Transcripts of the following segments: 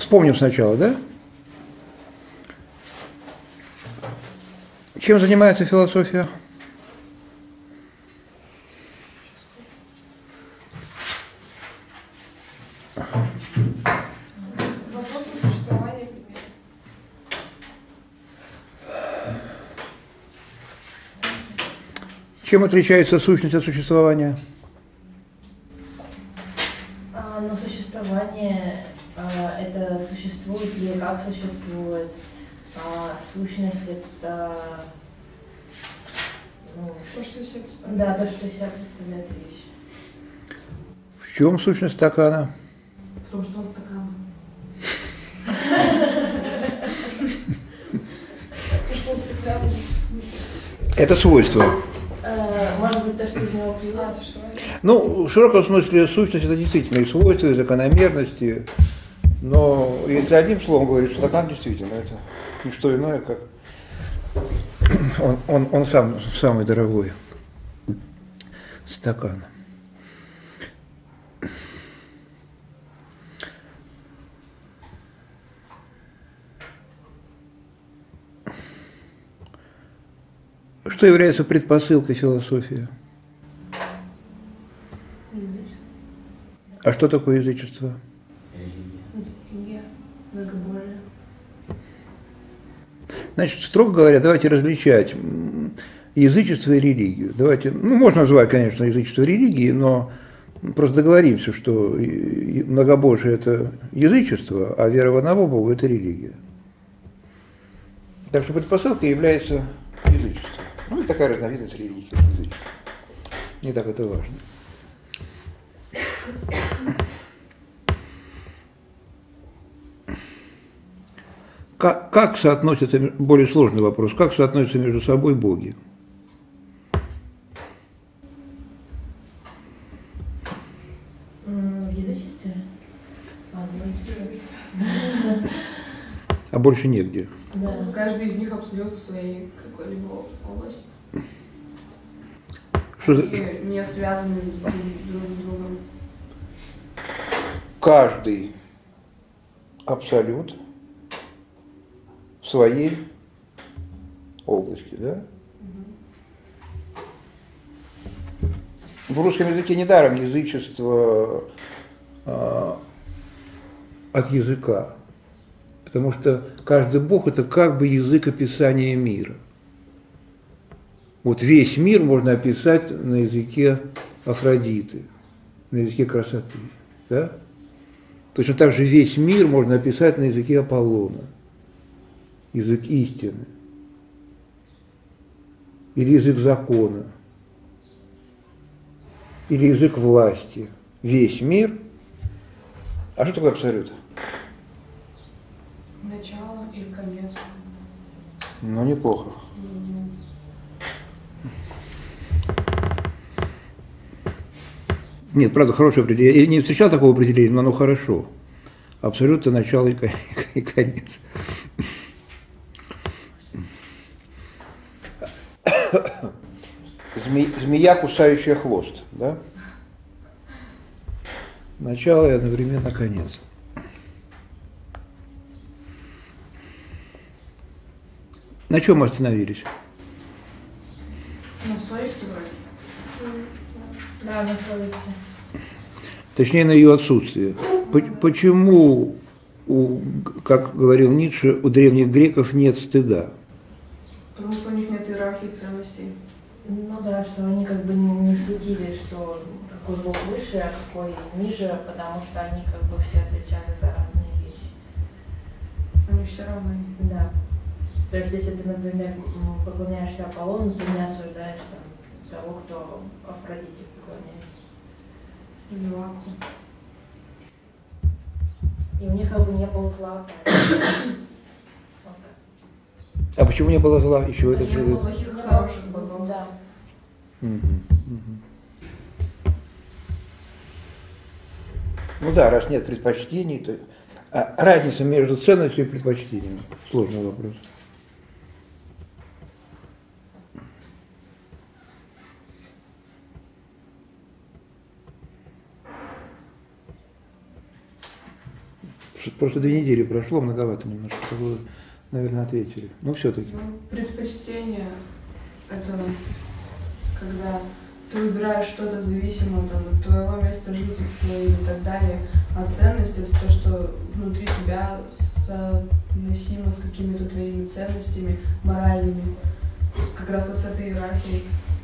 вспомним сначала, да? Чем занимается философия? Вопросом существования предмета. Чем отличается сущность от существования? Но существование это существует или как существует, сущность это То, что из себя представляет. да, то, что из себя представляет вещь. В чем сущность стакана? В том, что он стакан. То, что он стакан. Это свойство. Может быть, то, что из него пьют. Существование. Ну, в широком смысле сущность это действительно и свойства, и закономерности. Но если одним словом говорить, что стакан действительно это не что иное, как он сам самый дорогой стакан. Что является предпосылкой философии? А что такое язычество? Религия, многобожие. Значит, строго говоря, давайте различать язычество и религию. Давайте, ну, можно назвать, конечно, язычество религией, но просто договоримся, что многобожие – это язычество, а вера в одного Бога – это религия. Так что предпосылкой является язычество. Ну, и такая разновидность религии, язычество. Не так это важно. Как соотносятся, более сложный вопрос, как соотносятся между собой боги? В язычестве? А больше негде. Да. Каждый из них абсолютно своей какой-либо области. Что И не связаны друг с другом. каждый абсолют в своей области, да? В русском языке недаром язычество от языка, потому что каждый бог – это как бы язык описания мира. Вот весь мир можно описать на языке Афродиты, на языке красоты, да? Точно так же весь мир можно описать на языке Аполлона, язык истины, или язык закона, или язык власти. Весь мир. А что такое абсолют? Начало или конец. Ну, неплохо. Нет, правда, хорошее определение. Я не встречал такого определения, но оно хорошо. Абсолют – это начало и конец. Змея, кусающая хвост, да? Начало и одновременно конец. На чем мы остановились? На совести вроде. Да, на совести. Точнее, на ее отсутствие. Почему, как говорил Ницше, у древних греков нет стыда? Потому что у них нет иерархии ценностей. Ну да, что они как бы не судили, что какой бог выше, а какой ниже, потому что они как бы все отвечали за разные вещи. Они все равны. Да. То есть, если ты, например, поклоняешься Аполлону, ты не осуждаешь там того, кто Афродите поклоняется. Или Лаку. И у них как бы не было зла. Вот так. А почему не было зла? Еще это Не было следует. плохих и хороших богов. Да. Ну да, раз нет предпочтений, то разница между ценностью и предпочтением. Сложный вопрос. Просто 2 недели прошло, многовато немножко, чтобы вы, наверное, ответили. Но все-таки. Ну, предпочтение – это когда ты выбираешь что-то зависимое там, от твоего места жительства и так далее. А ценность – это то, что внутри тебя соотносимо с какими-то твоими ценностями моральными, как раз вот с этой иерархией.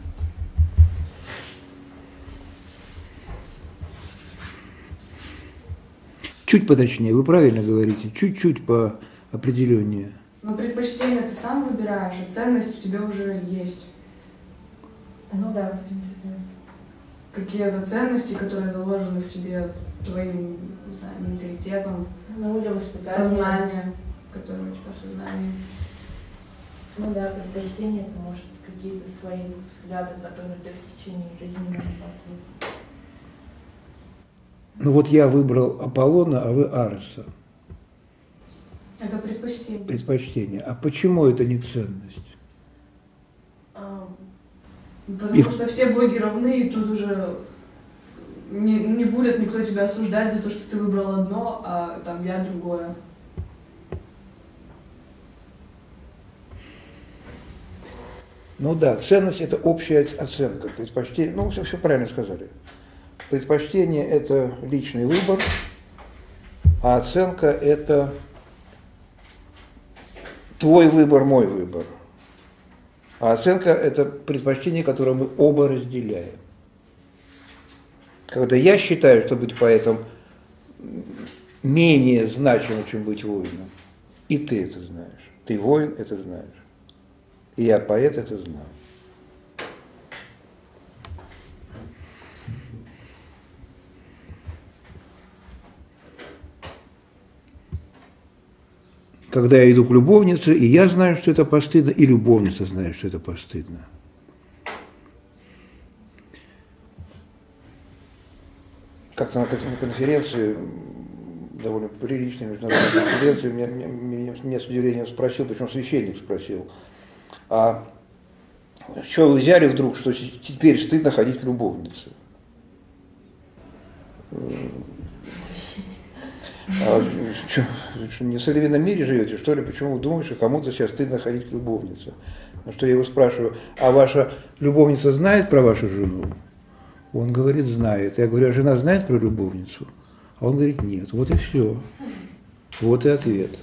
Чуть поточнее, вы правильно говорите, чуть-чуть по определению. Но предпочтение ты сам выбираешь, а ценность в тебе уже есть. Ну да, в принципе. Какие-то ценности, которые заложены в тебе твоим, не знаю, менталитетом, Ну или воспитание. сознанием, которое у тебя в сознании. Ну да, предпочтение, это может какие-то свои взгляды, которые ты в течение жизни нарабатываешь. Ну вот я выбрал Аполлона, а вы Ареса. Это предпочтение. Предпочтение. А почему это не ценность? Потому что все боги равны, и тут уже не будет никто тебя осуждать за то, что ты выбрал одно, а там я другое. Ну да, ценность – это общая оценка. Предпочтение, ну все правильно сказали. Предпочтение – это личный выбор, а оценка – это твой выбор, мой выбор. А оценка – это предпочтение, которое мы оба разделяем. Когда я считаю, что быть поэтом менее значимо, чем быть воином, и ты это знаешь. Ты воин, это знаешь. И я поэт, это знаю. Когда я иду к любовнице, и я знаю, что это постыдно, и любовница знает, что это постыдно. Как-то на конференции, довольно приличной международной конференции, меня с удивлением спросил, причем священник спросил, а что вы взяли вдруг, что теперь стыдно ходить к любовнице? Что, не в современном мире живете, что ли? Почему вы думаете, что кому-то сейчас стыдно ходить к любовнице? На что я его спрашиваю, а ваша любовница знает про вашу жену? Он говорит, знает. Я говорю, а жена знает про любовницу? А он говорит, нет. Вот и все. Вот и ответ.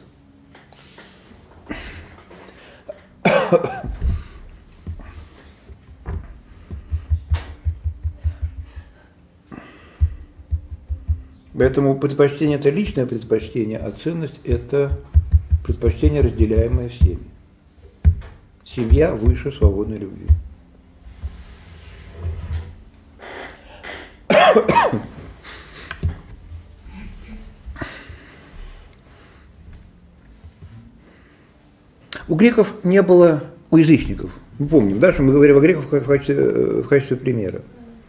Поэтому предпочтение – это личное предпочтение, а ценность – это предпочтение, разделяемое всеми. Семья выше свободной любви. У греков не было, у язычников, мы помним, да, что мы говорим о греках в качестве примера.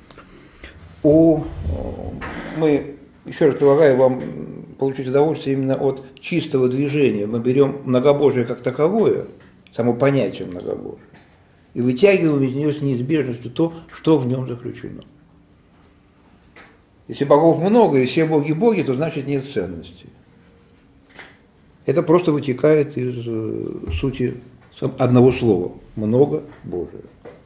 Мы, еще раз предлагаю вам получить удовольствие именно от чистого движения. Мы берем многобожие как таковое, само понятие многобожия, и вытягиваем из нее с неизбежностью то, что в нем заключено. Если богов много и все боги боги, то значит нет ценности. Это просто вытекает из сути одного слова – много Божие.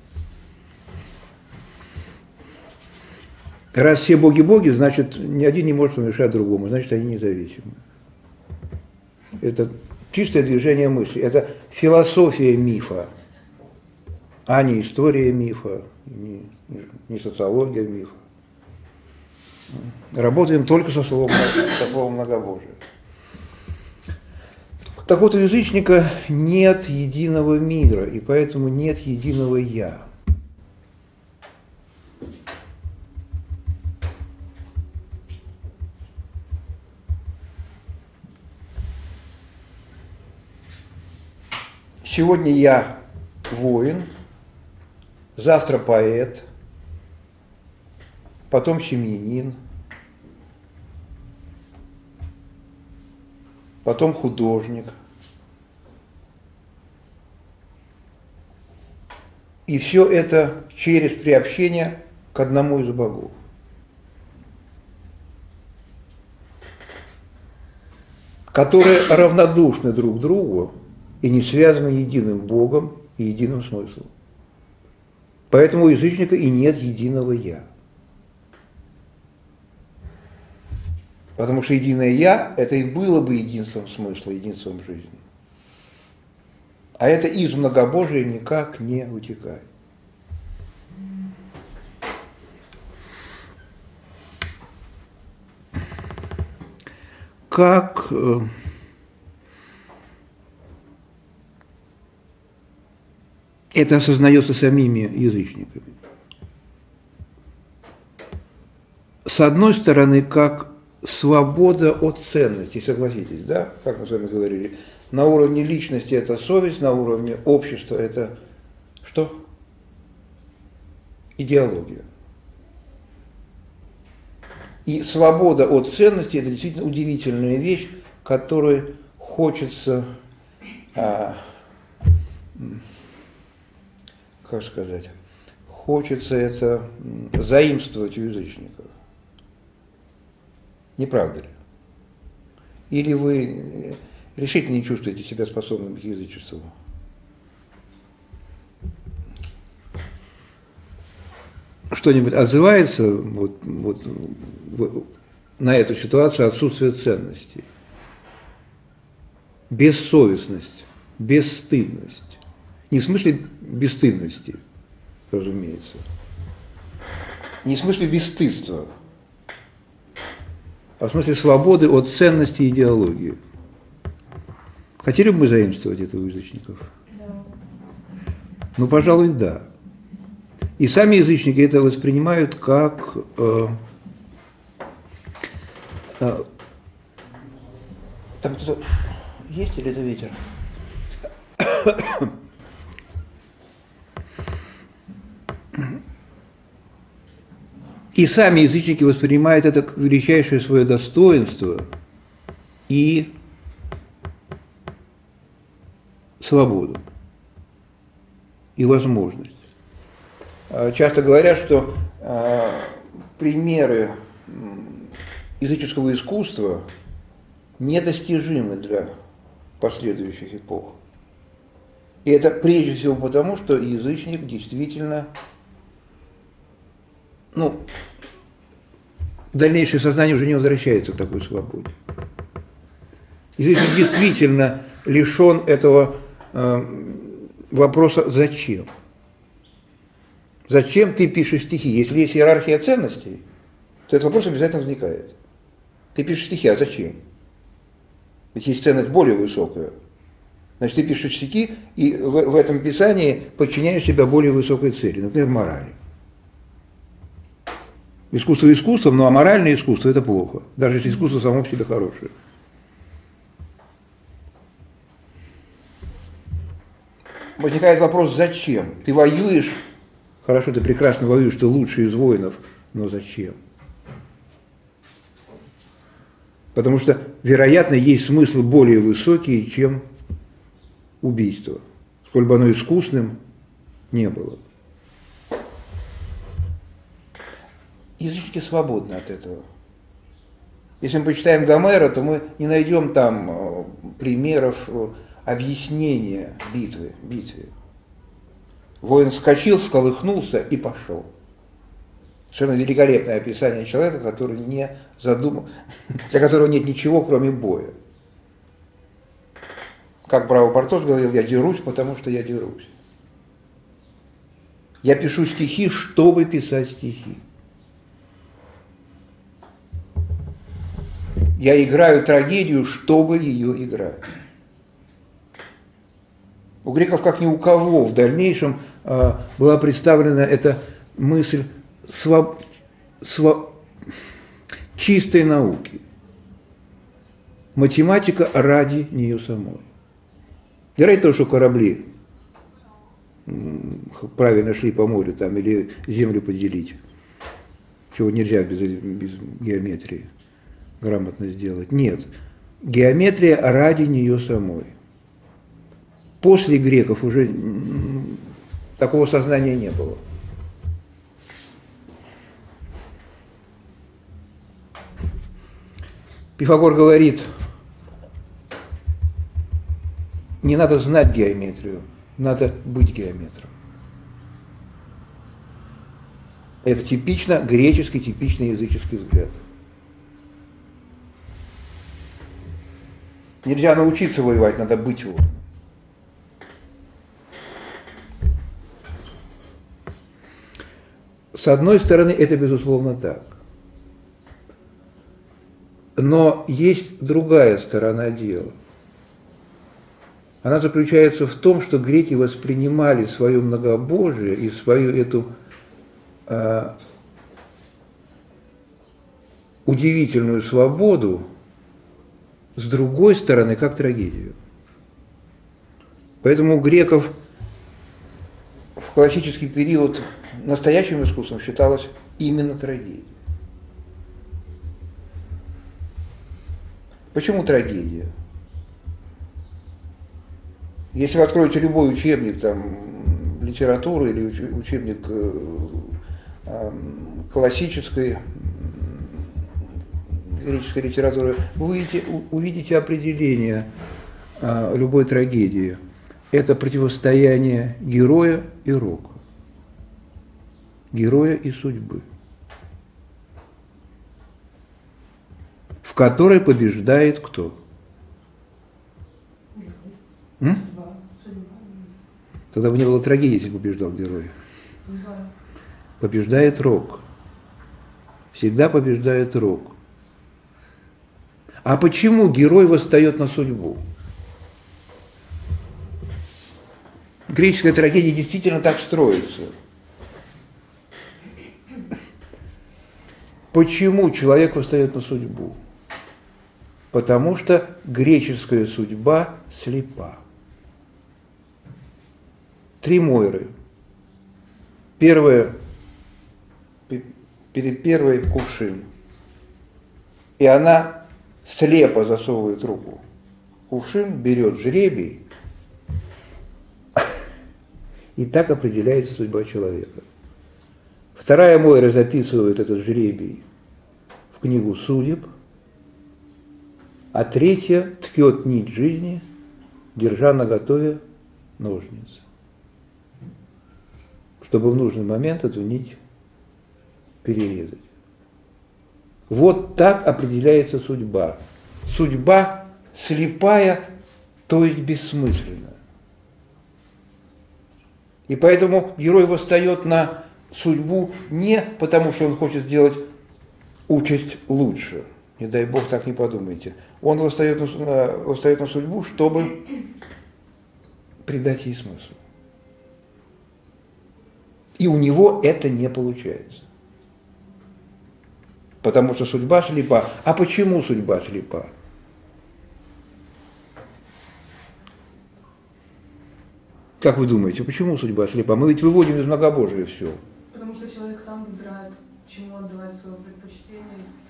Раз все боги боги, значит ни один не может помешать другому, значит они независимы. Это чистое движение мысли, это философия мифа, а не история мифа, не социология мифа. Работаем только со словом многобожия. Так вот, у язычника нет единого мира, и поэтому нет единого «я». Сегодня я воин, завтра поэт, потом семьянин, потом художник. И все это через приобщение к одному из богов. которые равнодушны друг другу и не связаны единым Богом и единым смыслом. Поэтому у язычника и нет единого «я». Потому что единое «я» – это и было бы единством смысла, единством жизни. А это из многобожия никак не вытекает. Как это осознается самими язычниками? С одной стороны, как свобода от ценностей, согласитесь, да, как мы с вами говорили, на уровне личности это совесть, на уровне общества это что? Идеология. И свобода от ценностей – это действительно удивительная вещь, которой хочется, как сказать, хочется это заимствовать у язычников. Не правда ли? Или вы решительно не чувствуете себя способным к язычеству? Что-нибудь отзывается на эту ситуацию отсутствие ценностей? Бессовестность, бесстыдность. Не в смысле бесстыдности, разумеется. Не в смысле бесстыдства, а в смысле свободы от ценности и идеологии. Хотели бы мы заимствовать это у язычников? Да. Ну, пожалуй, да. И сами язычники это воспринимают как там кто-то есть или это ветер? И сами язычники воспринимают это как величайшее свое достоинство и свободу, и возможность. Часто говорят, что примеры языческого искусства недостижимы для последующих эпох. И это прежде всего потому, что язычник действительно, дальнейшее сознание уже не возвращается к такой свободе. Язычник действительно лишен этого вопроса «зачем?». Зачем ты пишешь стихи? Если есть иерархия ценностей, то этот вопрос обязательно возникает. Ты пишешь стихи, а зачем? Ведь есть ценность более высокая. Значит, ты пишешь стихи, и в этом писании подчиняешь себя более высокой цели, например, морали. Искусство искусством, но аморальное искусство – это плохо, даже если искусство само по себе хорошее. Возникает вопрос, зачем? Ты воюешь, хорошо, ты прекрасно воюешь, ты лучший из воинов, но зачем? Потому что, вероятно, есть смыслы более высокие, чем убийство, сколь бы оно искусным не было. Язычники свободны от этого. Если мы почитаем Гомера, то мы не найдем там примеров объяснения битве. Воин вскочил, всколыхнулся и пошел. Совершенно великолепное описание человека, который не задумал, для которого нет ничего, кроме боя. Как Браво Бартос говорил, я дерусь, потому что я дерусь. Я пишу стихи, чтобы писать стихи. Я играю трагедию, чтобы ее играть. У греков, как ни у кого, в дальнейшем была представлена эта мысль чистой науки. Математика ради нее самой. Не ради того, что корабли правильно шли по морю там, или землю поделить, чего нельзя без геометрии грамотно сделать. Нет. Геометрия ради нее самой. После греков уже такого сознания не было. Пифагор говорит, не надо знать геометрию, надо быть геометром. Это типично греческий, типичный языческий взгляд. Нельзя научиться воевать, надо быть воином. С одной стороны, это безусловно так. Но есть другая сторона дела. Она заключается в том, что греки воспринимали свое многобожие и свою эту удивительную свободу с другой стороны, как трагедию. Поэтому у греков в классический период настоящим искусством считалось именно трагедия. Почему трагедия? Если вы откроете любой учебник там, литературы или учебник классической греческой литературы, вы увидите определение любой трагедии. Это противостояние героя и рока, героя и судьбы, в которой побеждает кто? Тогда бы не было трагедии, если бы побеждал герой. Побеждает рок. Всегда побеждает рок. А почему герой восстает на судьбу? Греческая трагедия действительно так строится. Почему человек восстает на судьбу? Потому что греческая судьба слепа. 3 Мойры. Первая, перед первой кувшин. И она слепо засовывает руку. Кувшин берет жребий, и так определяется судьба человека. Вторая Мойра записывает этот жребий в книгу судеб, а третья ткет нить жизни, держа наготове ножницы, чтобы в нужный момент эту нить перерезать. Вот так определяется судьба. Судьба слепая, то есть бессмысленная. И поэтому герой восстает на судьбу не потому, что он хочет сделать участь лучше. Не дай Бог, так не подумайте. Он восстает на судьбу, чтобы придать ей смысл. И у него это не получается. Потому что судьба слепа. А почему судьба слепа? Как вы думаете, почему судьба слепа? Мы ведь выводим из многобожия все. Потому что человек сам выбирает, чему отдавать свое предпочтение.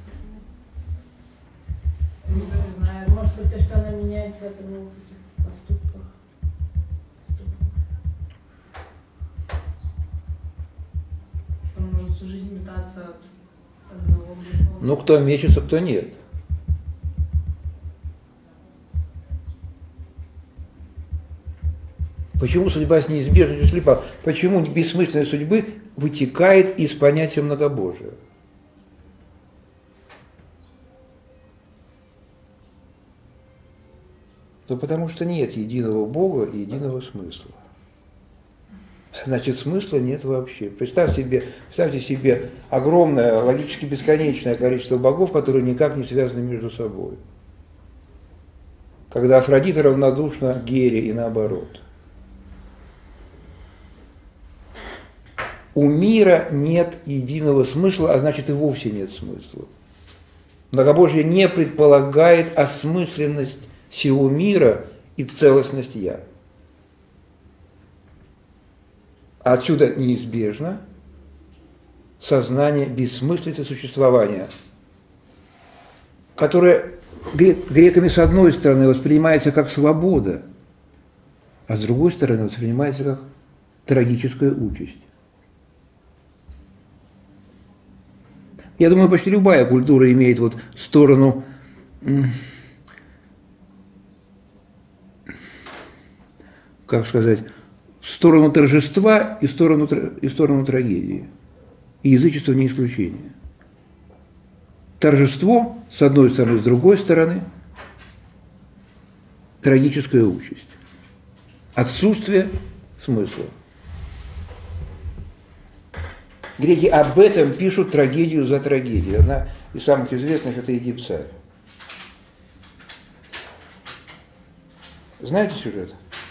Никто не знает. Может быть, то, что она меняется от его поступков. Он может всю жизнь метаться от одного к другому. Ну, кто мечется, кто нет. Почему судьба с неизбежностью слепа? Почему бессмысленность судьбы вытекает из понятия многобожия? Ну, потому что нет единого Бога и единого смысла. Значит, смысла нет вообще. Представьте себе огромное, логически бесконечное количество богов, которые никак не связаны между собой. Когда Афродита равнодушна Гере и наоборот. У мира нет единого смысла, а значит и вовсе нет смысла. Многобожие не предполагает осмысленность всего мира и целостность «я». Отсюда неизбежно сознание бессмыслицы существования, которое греками с одной стороны воспринимается как свобода, а с другой стороны воспринимается как трагическая участь. Я думаю, почти любая культура имеет вот сторону как сказать, сторону торжества и сторону трагедии. И язычество не исключение. Торжество, с одной стороны, с другой стороны, трагическая участь. Отсутствие смысла. Греки об этом пишут трагедию за трагедией. Одна из самых известных – это «Эдип царь». Знаете сюжет?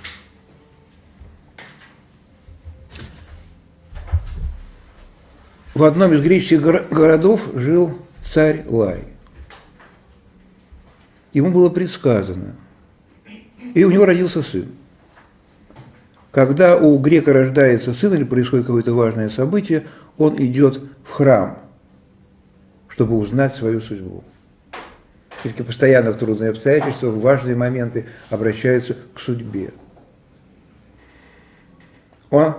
В одном из греческих городов жил царь Лай. Ему было предсказано, и у него родился сын. Когда у грека рождается сын или происходит какое-то важное событие, он идет в храм, чтобы узнать свою судьбу. Все-таки постоянно в трудные обстоятельства, в важные моменты обращаются к судьбе. Он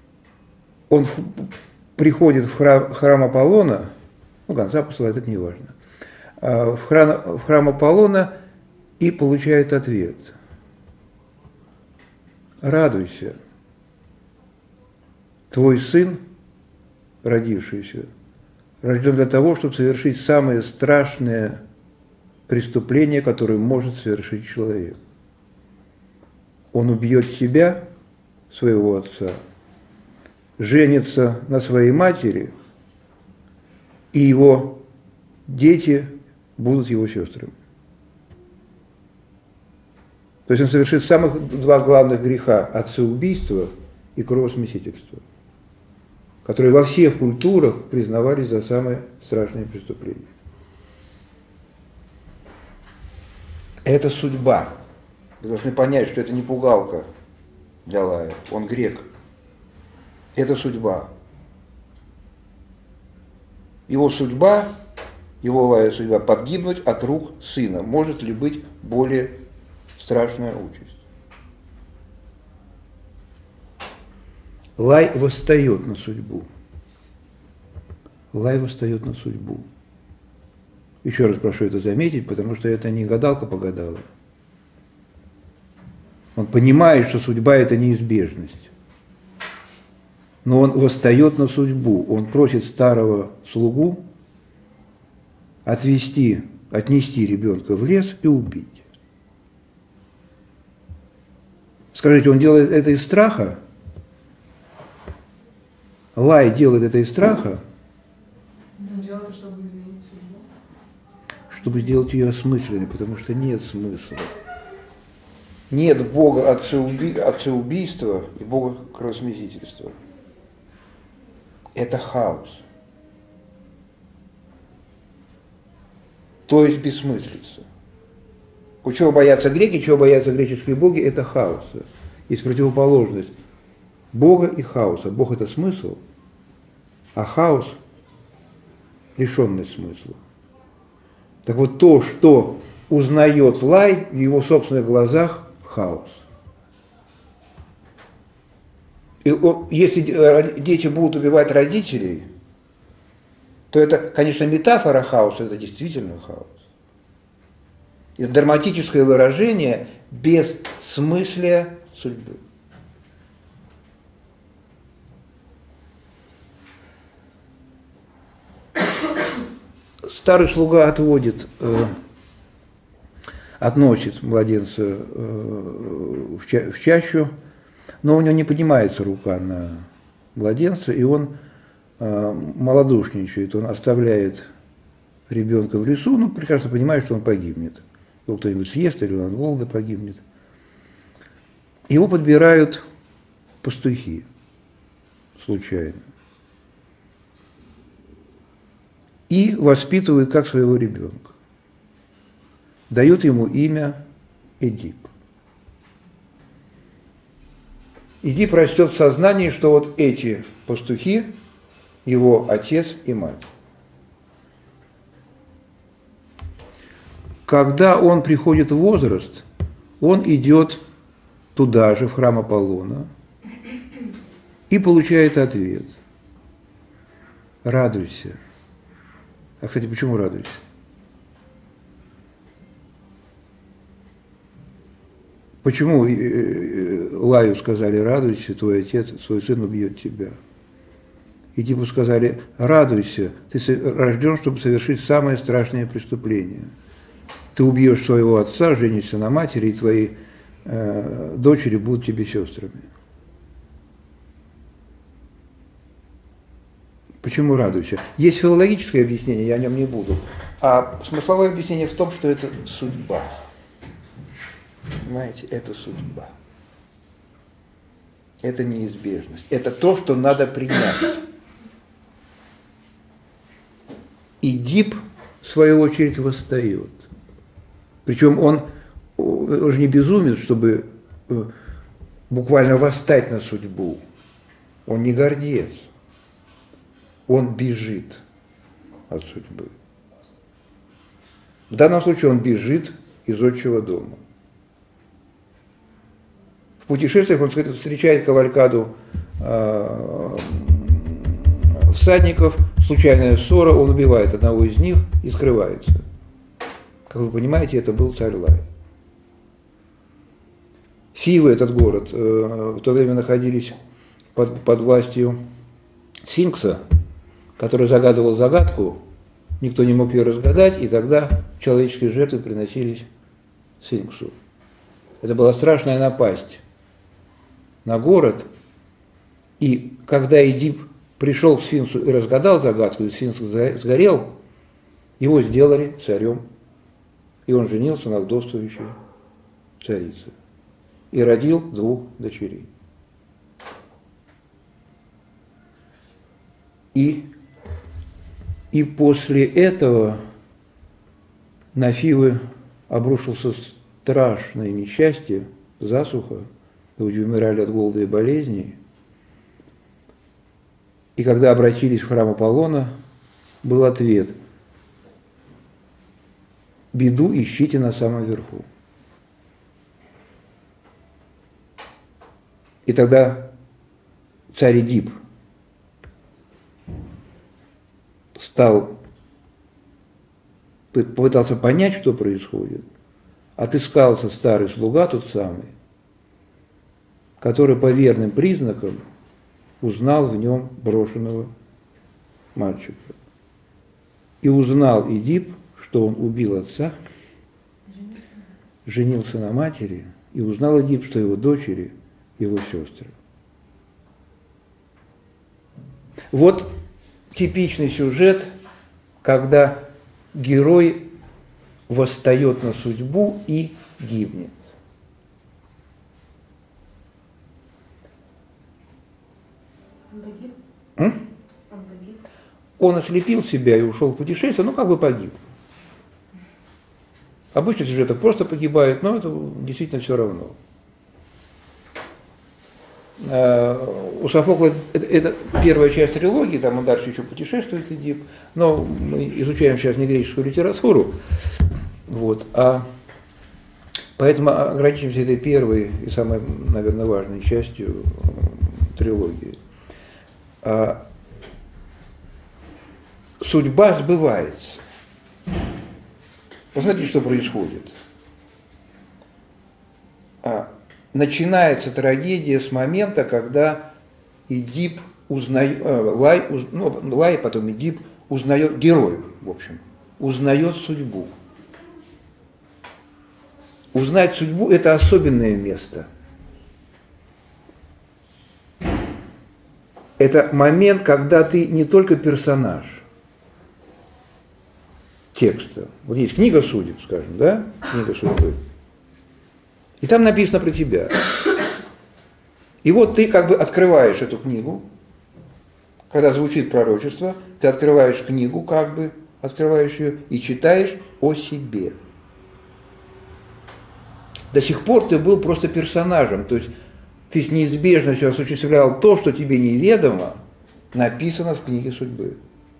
приходит в храм Аполлона, ну, гонца посылает, это не важно, в храм Аполлона и получает ответ. Радуйся, твой сын, родившийся, рожден для того, чтобы совершить самое страшное преступление, которое может совершить человек. Он убьет себя, своего отца, женится на своей матери, и его дети будут его сестрами. То есть он совершит самых два главных греха – отцеубийство и кровосмесительство, которые во всех культурах признавались за самые страшные преступления. Это судьба. Вы должны понять, что это не пугалка для Лая, он грек. Это судьба. Его судьба, его Лая судьба – погибнуть от рук сына. Может ли быть более страшная участь? Лай восстает на судьбу. Лай восстает на судьбу. Еще раз прошу это заметить, потому что это не гадалка погадала. Он понимает, что судьба – это неизбежность. Но он восстает на судьбу. Он просит старого слугу отнести ребенка в лес и убить. Скажите, он делает это из страха? Лай делает это из страха? Он делает это, чтобы изменить судьбу. Чтобы сделать ее осмысленной, потому что нет смысла. Нет Бога отцеубийства и Бога кровосмесительства. Это хаос. То есть бессмыслица. У чего боятся греки, чего боятся греческие боги, это хаоса. Есть противоположность Бога и хаоса. Бог – это смысл, а хаос – лишенность смысла. Так вот, то, что узнает Лай в его собственных глазах – хаос. И если дети будут убивать родителей, то это, конечно, метафора хаоса, это действительно хаос. Это драматическое выражение бессмыслия судьбы. Старый слуга относит младенца в чащу, но у него не поднимается рука на младенца, и он малодушничает, он оставляет ребенка в лесу, но прекрасно понимает, что он погибнет. Его кто-нибудь съест, или он от голода погибнет. Его подбирают пастухи случайно и воспитывают как своего ребенка. Дают ему имя Эдип. Эдип растет в сознании, что вот эти пастухи – его отец и мать. Когда он приходит в возраст, он идет туда же, в храм Аполлона, и получает ответ. Радуйся. А, кстати, почему радуйся? Почему Лаю сказали: радуйся, твой отец, свой сын убьет тебя? Эдипу сказали: радуйся, ты рожден, чтобы совершить самое страшное преступление. Ты убьешь своего отца, женишься на матери, и твои дочери будут тебе сестрами. Почему радуйся? Есть филологическое объяснение, я о нем не буду. А смысловое объяснение в том, что это судьба. Понимаете, это судьба. Это неизбежность. Это то, что надо принять. Эдип, в свою очередь, восстает. Причем он же не безумец, чтобы буквально восстать на судьбу. Он не гордец. Он бежит от судьбы. В данном случае он бежит из отчего дома. В путешествиях он встречает кавалькаду всадников, случайная ссора, он убивает одного из них и скрывается. Как вы понимаете, это был царь Лай. Фивы, этот город, в то время находились под властью сфинкса, который загадывал загадку, никто не мог ее разгадать, и тогда человеческие жертвы приносились сфинксу. Это была страшная напасть на город, и когда Эдип пришел к сфинксу и разгадал загадку, и сфинкс сгорел, его сделали царем, и он женился на вдовствующей царице и родил 2 дочерей. И после этого на Фивы обрушился страшное несчастье, засуха, люди умирали от голода и болезней. И когда обратились в храм Аполлона, был ответ: беду ищите на самом верху. И тогда царь Эдип попытался понять, что происходит. Отыскался старый слуга, тот самый, который по верным признакам узнал в нем брошенного мальчика. И узнал Эдип, что он убил отца, женился на матери, и узнал Эдип, что его дочери – его сестры. Вот типичный сюжет, когда герой восстает на судьбу и гибнет. Он погиб? Он погиб? Он ослепил себя и ушел в путешествие, ну как бы погиб. Обычно сюжеты просто погибают, но это действительно все равно. У Софокла это первая часть трилогии, там он дальше еще путешествует Эдип, но мы изучаем сейчас не греческую литературу, вот, поэтому ограничимся этой первой и самой, наверное, важной частью трилогии. Судьба сбывается. Посмотрите, что происходит. Начинается трагедия с момента, когда Эдип узнает, Лай, потом Эдип узнает, герой, в общем, узнает судьбу. Узнать судьбу – это особенное место. Это момент, когда ты не только персонаж текста. Вот есть книга судеб, скажем, да? Книга судьбы. И там написано про тебя. И вот ты как бы открываешь эту книгу, когда звучит пророчество, ты открываешь книгу, как бы открываешь ее и читаешь о себе. До сих пор ты был просто персонажем, то есть ты с неизбежностью осуществлял то, что тебе неведомо, написано в книге судьбы.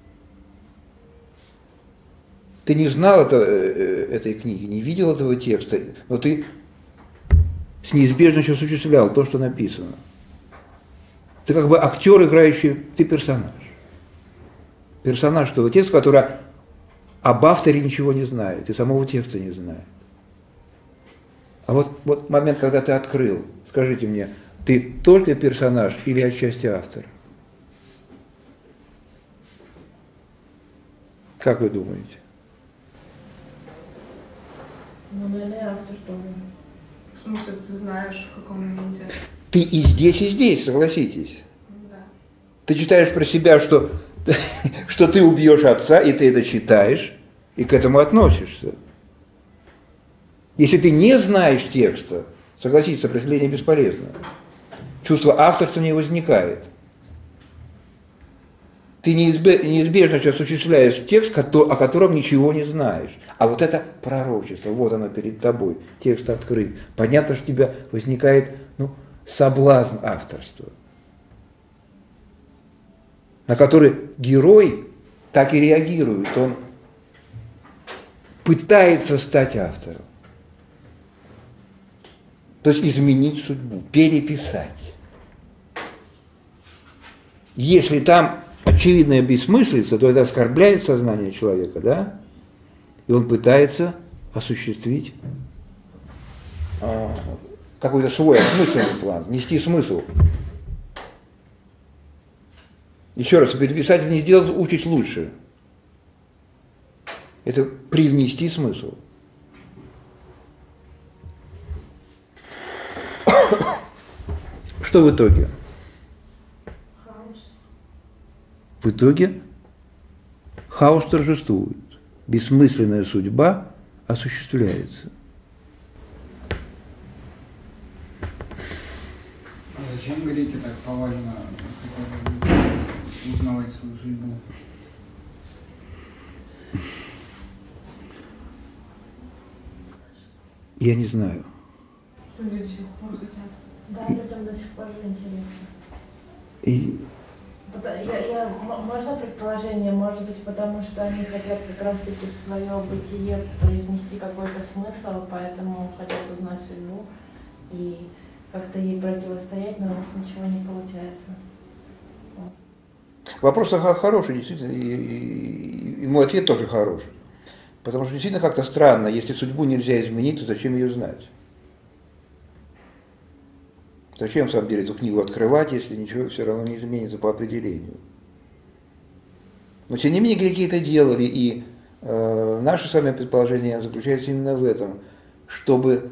Ты не знал этой книги, не видел этого текста, но ты с неизбежностью осуществлял то, что написано. Ты как бы актер, играющий, ты персонаж. Персонаж того текста, который об авторе ничего не знает, и самого текста не знает. А вот момент, когда ты открыл, скажите мне, ты только персонаж или отчасти автор? Как вы думаете? Ну, наверное, автор тоже. В смысле, ты знаешь, в каком моменте. Ты и здесь, согласитесь. Да. Ты читаешь про себя, что ты убьешь отца, и ты это читаешь, и к этому относишься. Если ты не знаешь текста, согласитесь, сопротивление бесполезно. Чувство авторства не возникает. Ты неизбежно сейчас осуществляешь текст, о котором ничего не знаешь. А вот это пророчество, вот оно перед тобой, текст открыт. Понятно, что у тебя возникает соблазн авторства, на который герой так и реагирует. Он пытается стать автором. То есть изменить судьбу, переписать. Если там очевидная бессмыслица, то это оскорбляет сознание человека, да? И он пытается осуществить какой-то свой осмысленный план, нести смысл. Еще раз, переписать не сделать, учить лучше. Это привнести смысл. Что в итоге? В итоге хаос торжествует, бессмысленная судьба осуществляется. А зачем греки так повально хотели узнавать свою судьбу? Я не знаю. Люди до сих пор хотят. Да, людям до сих пор же интересно. И Можно предположение, может быть, потому что они хотят как раз-таки в свое бытие привнести какой-то смысл, поэтому хотят узнать судьбу и как-то ей противостоять, но у них ничего не получается. Вот. вопрос хороший, действительно, и мой ответ тоже хороший. Потому что действительно как-то странно, если судьбу нельзя изменить, то зачем ее знать? Зачем, в самом деле, эту книгу открывать, если ничего все равно не изменится по определению? Но, тем не менее, греки это делали, и наше с вами предположение заключается именно в этом, чтобы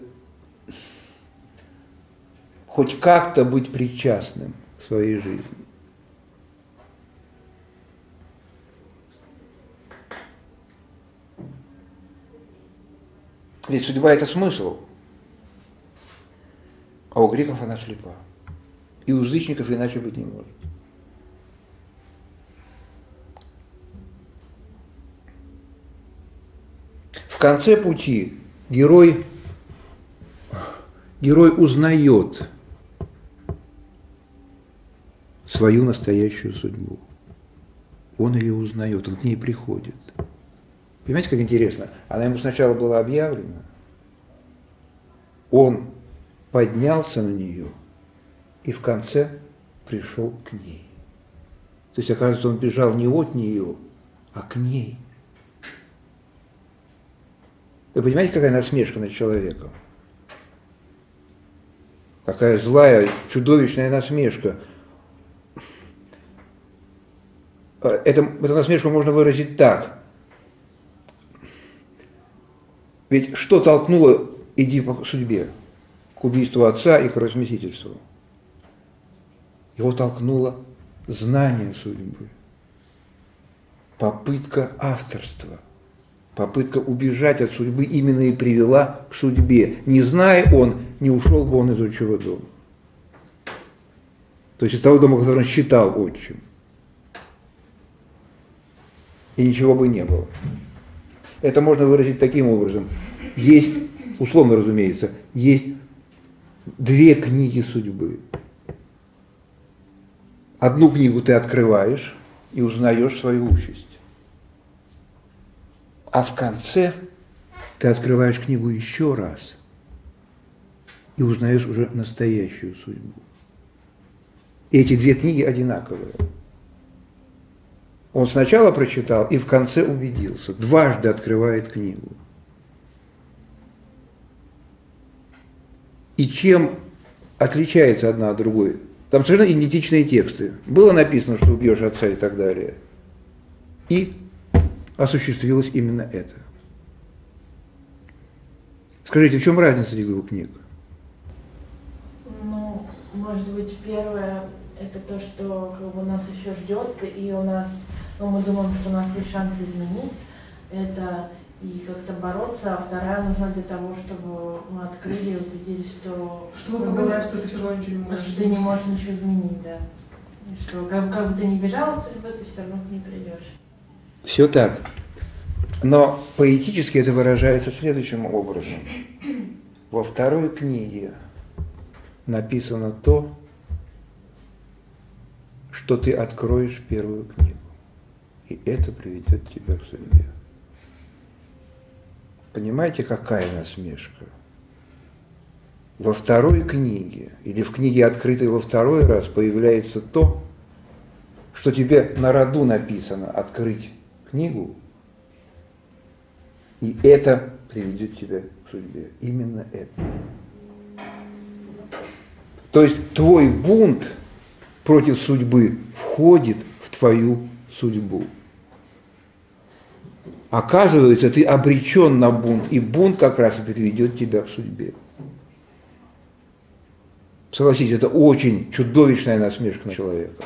хоть как-то быть причастным к своей жизни. Ведь судьба – это смысл. А у греков она слепа. И у язычников иначе быть не может. В конце пути герой узнает свою настоящую судьбу. Он ее узнает, он к ней приходит. Понимаете, как интересно? Она ему сначала была объявлена, он поднялся на нее и в конце пришел к ней. То есть, оказывается, он бежал не от нее, а к ней. Вы понимаете, какая насмешка над человеком? Какая злая, чудовищная насмешка. Эту насмешку можно выразить так. Ведь что толкнуло Эдипа к судьбе? К убийству отца и к разместительству. Его толкнуло знание судьбы, попытка авторства, попытка убежать от судьбы именно и привела к судьбе. Не зная он, не ушел бы он из отчего дома. То есть из того дома, который он считал отчим. И ничего бы не было. Это можно выразить таким образом. Есть, условно разумеется, есть две книги судьбы. Одну книгу ты открываешь и узнаешь свою участь. А в конце ты открываешь книгу еще раз и узнаешь уже настоящую судьбу. И эти две книги одинаковые. Он сначала прочитал и в конце убедился. Дважды открывает книгу. и чем отличается одна от другой. Там совершенно идентичные тексты. Было написано, что убьешь отца и так далее. И осуществилось именно это. Скажите, в чем разница этих двух книг? Ну, может быть, первое это то, что как бы нас еще ждет, и у нас, ну, мы думаем, что у нас есть шанс изменить это и как-то бороться, а вторая нужна для того, чтобы мы открыли и убедились, что... Чтобы показать, что ты все равно ничего не можешь что ты не можешь ничего изменить, да. И что как бы ты ни бежал от судьбы, ты все равно к ней придешь. Все так. Но поэтически это выражается следующим образом. Во второй книге написано то, что ты откроешь первую книгу. И это приведет тебя к судьбе. Понимаете, какая насмешка? Во второй книге, или в книге, открытой во второй раз, появляется то, что тебе на роду написано открыть книгу, и это приведет тебя к судьбе. Именно это. То есть твой бунт против судьбы входит в твою судьбу. Оказывается, ты обречен на бунт, и бунт как раз и приведет тебя к судьбе. Согласитесь, это очень чудовищная насмешка на человека.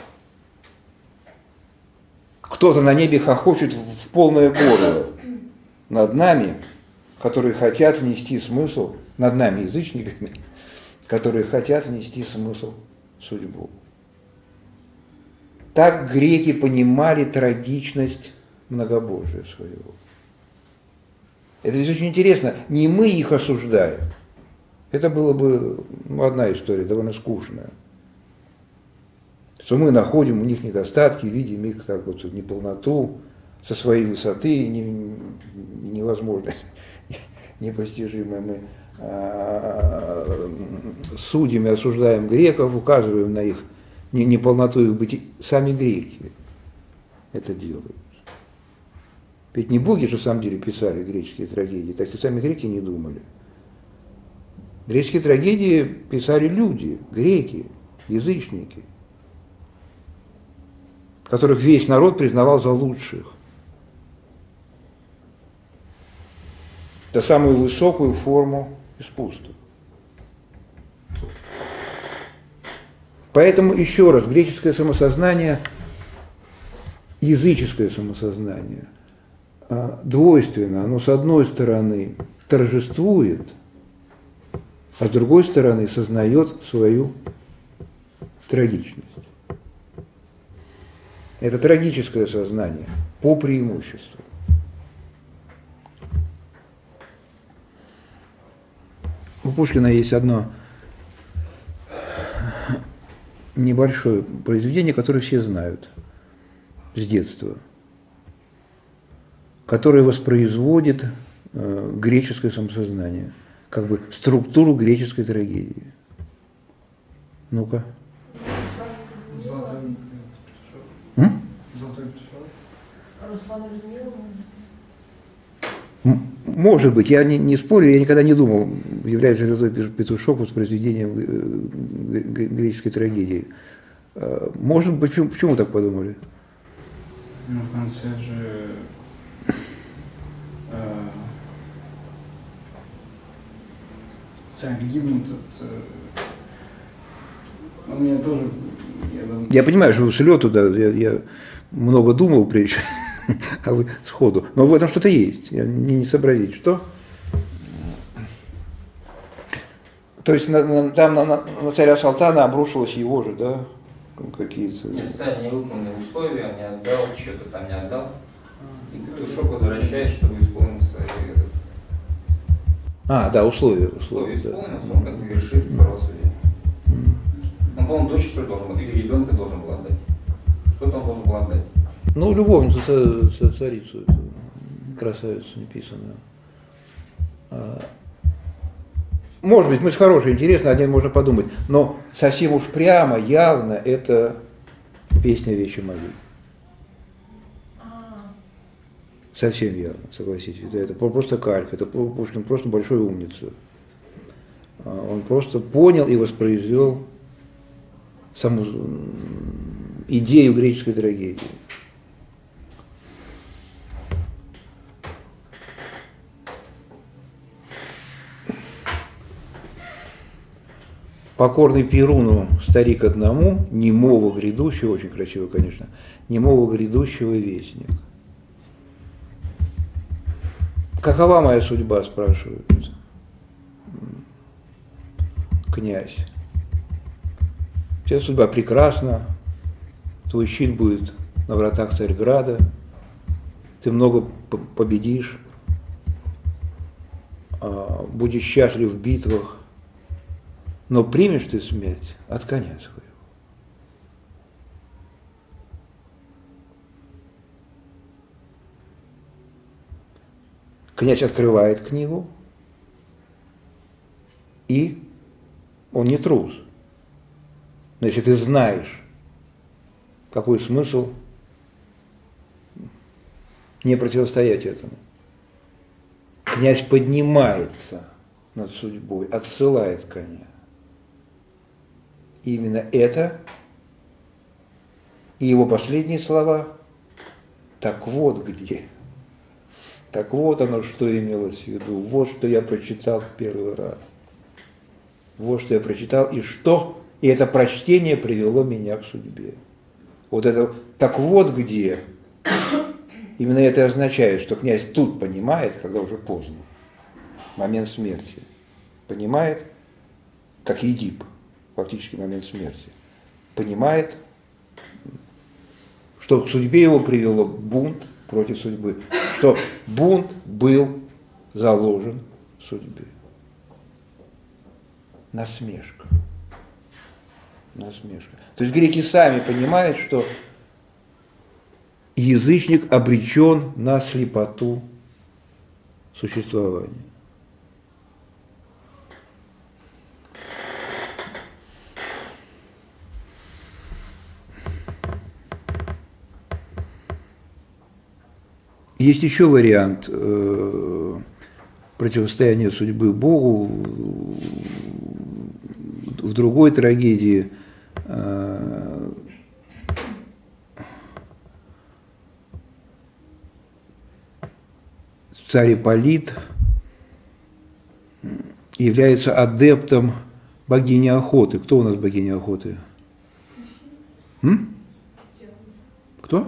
Кто-то на небе хохочет в полное горло над нами, которые хотят внести смысл, над нами, язычниками, которые хотят внести смысл в судьбу. Так греки понимали трагичность многобожия своего. Это здесь очень интересно. Не мы их осуждаем. Это было бы одна история, довольно скучная. Что мы находим у них недостатки, видим их так вот неполноту, со своей высоты невозможность, непостижимое. Мы судим и осуждаем греков, указываем на их неполноту их бытия. Сами греки это делают. Ведь не боги же в самом деле писали греческие трагедии, так и сами греки не думали. Греческие трагедии писали люди, греки, язычники, которых весь народ признавал за лучших. Это самую высокую форму искусства. Поэтому еще раз, греческое самосознание, языческое самосознание двойственно. Оно с одной стороны торжествует, а с другой стороны сознает свою трагичность. Это трагическое сознание по преимуществу. У Пушкина есть одно небольшое произведение, которое все знают с детства, которое воспроизводит греческое самосознание, как бы структуру греческой трагедии. Ну-ка. Золотой М? Золотой петушок. Руслан Людмила. Может быть, я не спорю, я никогда не думал, является ли Золотой петушок воспроизведением греческой трагедии. Может быть, почему так подумали? Ну, в конце же царь гибнет у меня тоже... Я понимаю, что вы с лету, да, я много думал прежде, а вы сходу. Но в этом что-то есть, я не сообразить, что? То есть там на царя Салтана обрушилось его же, да, какие-то... Царь не выполнил условия, не отдал, что-то там не отдал. И петушок возвращает, чтобы исполнить свои... Да, условия Условия да. исполнилось, он как-то вершит правосудие. Он, по-моему, дочь, что ли, должен был, или ребенка должен был отдать. Что-то он должен был отдать. Ну, любовницу, царицу, эту, красавицу неписанную. Может быть, мысль хорошая, интересная, о ней можно подумать, но совсем уж прямо, явно, это песня «Вещи моей». Совсем явно, согласитесь. Это просто калька, это Пушкин просто большой умница. Он просто понял и воспроизвел саму идею греческой трагедии. Покорный Перуну старик одному, немого грядущего, очень красиво, конечно, немого грядущего вестник. Какова моя судьба, спрашивает князь. Вся судьба прекрасна, твой щит будет на вратах Царьграда, ты много победишь, будешь счастлив в битвах, но примешь ты смерть от коня своего. Князь открывает книгу, и он не трус. Но если ты знаешь, какой смысл не противостоять этому. Князь поднимается над судьбой, отсылает коня. И именно это и его последние слова. Так вот где. Так вот оно, что имелось в виду. Вот что я прочитал в первый раз. Вот что я прочитал, и что? И это прочтение привело меня к судьбе. Вот это, так вот где. Именно это и означает, что князь тут понимает, когда уже поздно. Момент смерти. Понимает, как Эдип, фактически момент смерти. Понимает, что к судьбе его привело бунт против судьбы. Что бунт был заложен судьбе. Насмешка. Насмешка. То есть греки сами понимают, что язычник обречен на слепоту существования. Есть еще вариант противостояния судьбы Богу в другой трагедии. Царь Ипполит является адептом богини охоты. Кто у нас богиня охоты? Кто?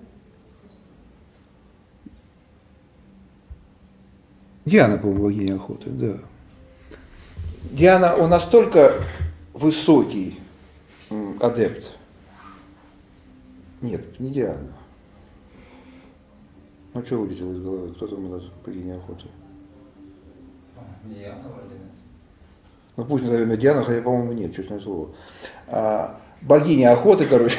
Диана, по-моему, богиня охоты, да. Диана, он настолько высокий адепт. Нет, не Диана. Ну, что вылетело из головы? Кто там у нас богиня охоты? Диана вроде. Ну, пусть назовем Диана, хотя, по-моему, нет, честное слово. Богиня охоты, короче,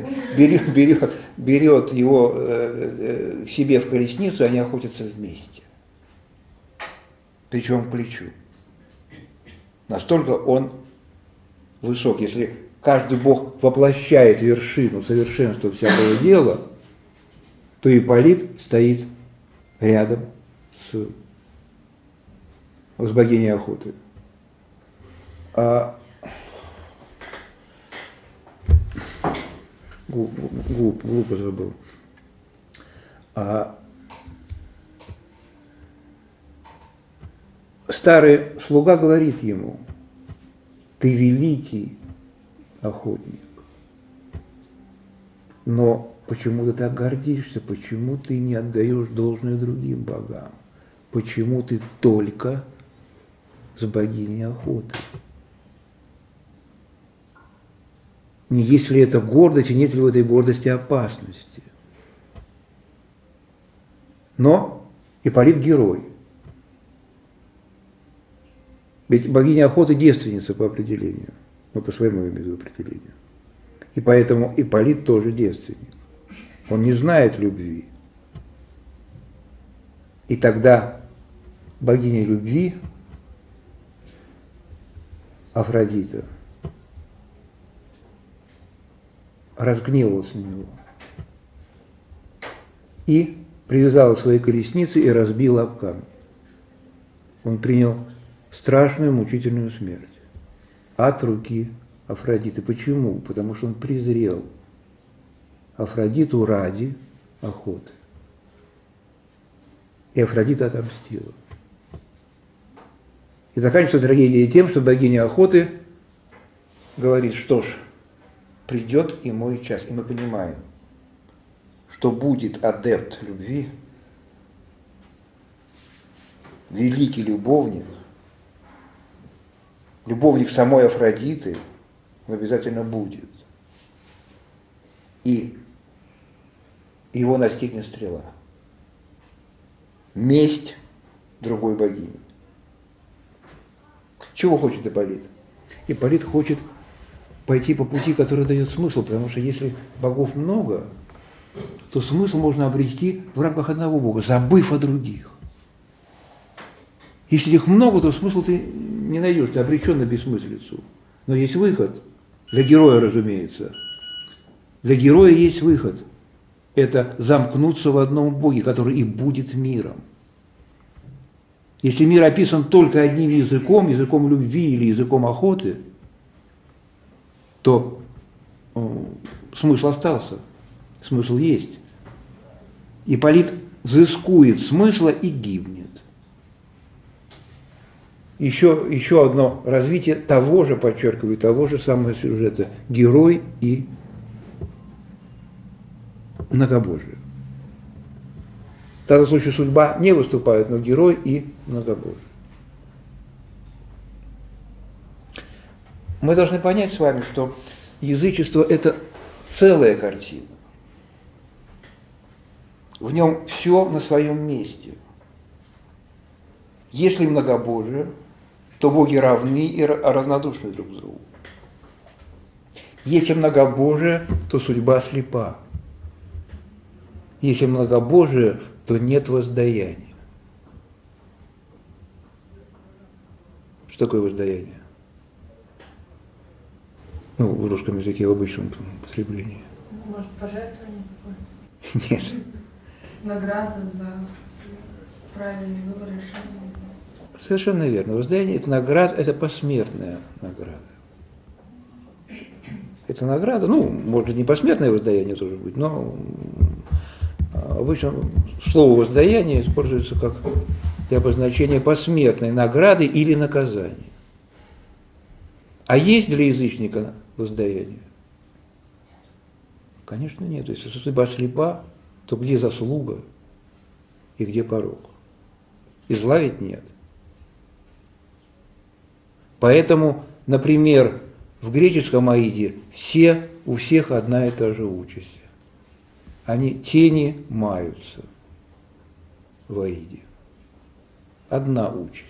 берет его к себе в колесницу, и они охотятся вместе. Плечом к плечу. Настолько он высок. Если каждый бог воплощает вершину совершенства всякого дела, то Ипполит стоит рядом с богиней охоты. Глупо забыл. Старый слуга говорит ему: ты великий охотник, но почему ты так гордишься, почему ты не отдаешь должное другим богам, почему ты только с богиней охоты? Не есть ли это гордость, и нет ли в этой гордости опасности? Но Ипполит герой. Ведь богиня охоты девственница по определению, но по своему определению. И поэтому Ипполит тоже девственник. Он не знает любви. И тогда богиня любви, Афродита, разгневалась на него и привязала свои колесницы и разбила об камень. Он принял страшную мучительную смерть от руки Афродиты. Почему? Потому что он презрел Афродиту ради охоты. И Афродита отомстила. И заканчивается трагедия тем, что богиня охоты говорит, что ж, придет и мой час. И мы понимаем, что будет адепт любви, великий любовник, любовник самой Афродиты, он обязательно будет. И его настигнет стрела. Месть другой богини. Чего хочет Ипполит? Ипполит хочет пойти по пути, который дает смысл, потому что если богов много, то смысл можно обрести в рамках одного бога, забыв о других. Если их много, то смысл ты не найдешь, ты обречен на бессмыслицу. Но есть выход, для героя, разумеется. Для героя есть выход. Это замкнуться в одном боге, который и будет миром. Если мир описан только одним языком, языком любви или языком охоты, то смысл остался, смысл есть. Ипполит взыскует смысла и гибнет. Еще одно развитие того же, подчеркиваю, того же самого сюжета. Герой и многобожие. В данном случае судьба не выступает, но герой и многобожие. Мы должны понять с вами, что язычество – это целая картина. В нем все на своем месте. Если многобожие, то боги равны и равнодушны друг другу. Если многобожие, то судьба слепа. Если многобожие, то нет воздаяния. Что такое воздаяние? Ну, в русском языке в обычном употреблении. Может, пожертвование какое-то? Нет. Награда за правильный выбор решения. Совершенно верно. Воздаяние – это награда, это посмертная награда. Это награда, ну, может, не посмертное воздаяние тоже быть, но обычно слово воздаяние используется как для обозначения посмертной награды или наказания. А есть для язычника воздаяние? Конечно, нет. Если судьба слепа, то где заслуга и где порок? И зла ведь нет. Поэтому, например, в греческом аиде у всех одна и та же участь. Они тени маются в аиде. Одна участь.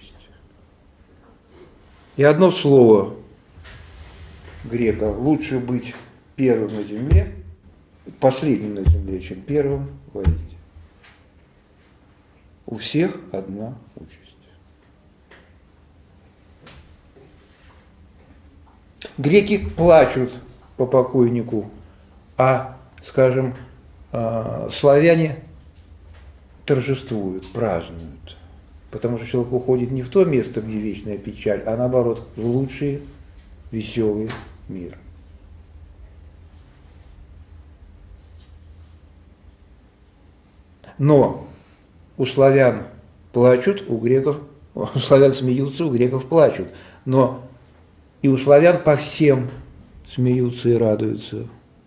И одно слово грека: лучше быть первым на земле, последним на земле, чем первым в аиде. У всех одна участь. Греки плачут по покойнику, а, скажем, славяне торжествуют, празднуют. Потому что человек уходит не в то место, где вечная печаль, а наоборот, в лучший, веселый мир. Но у славян плачут, у славян смеются, у греков плачут. Но и у славян по всем смеются и радуются.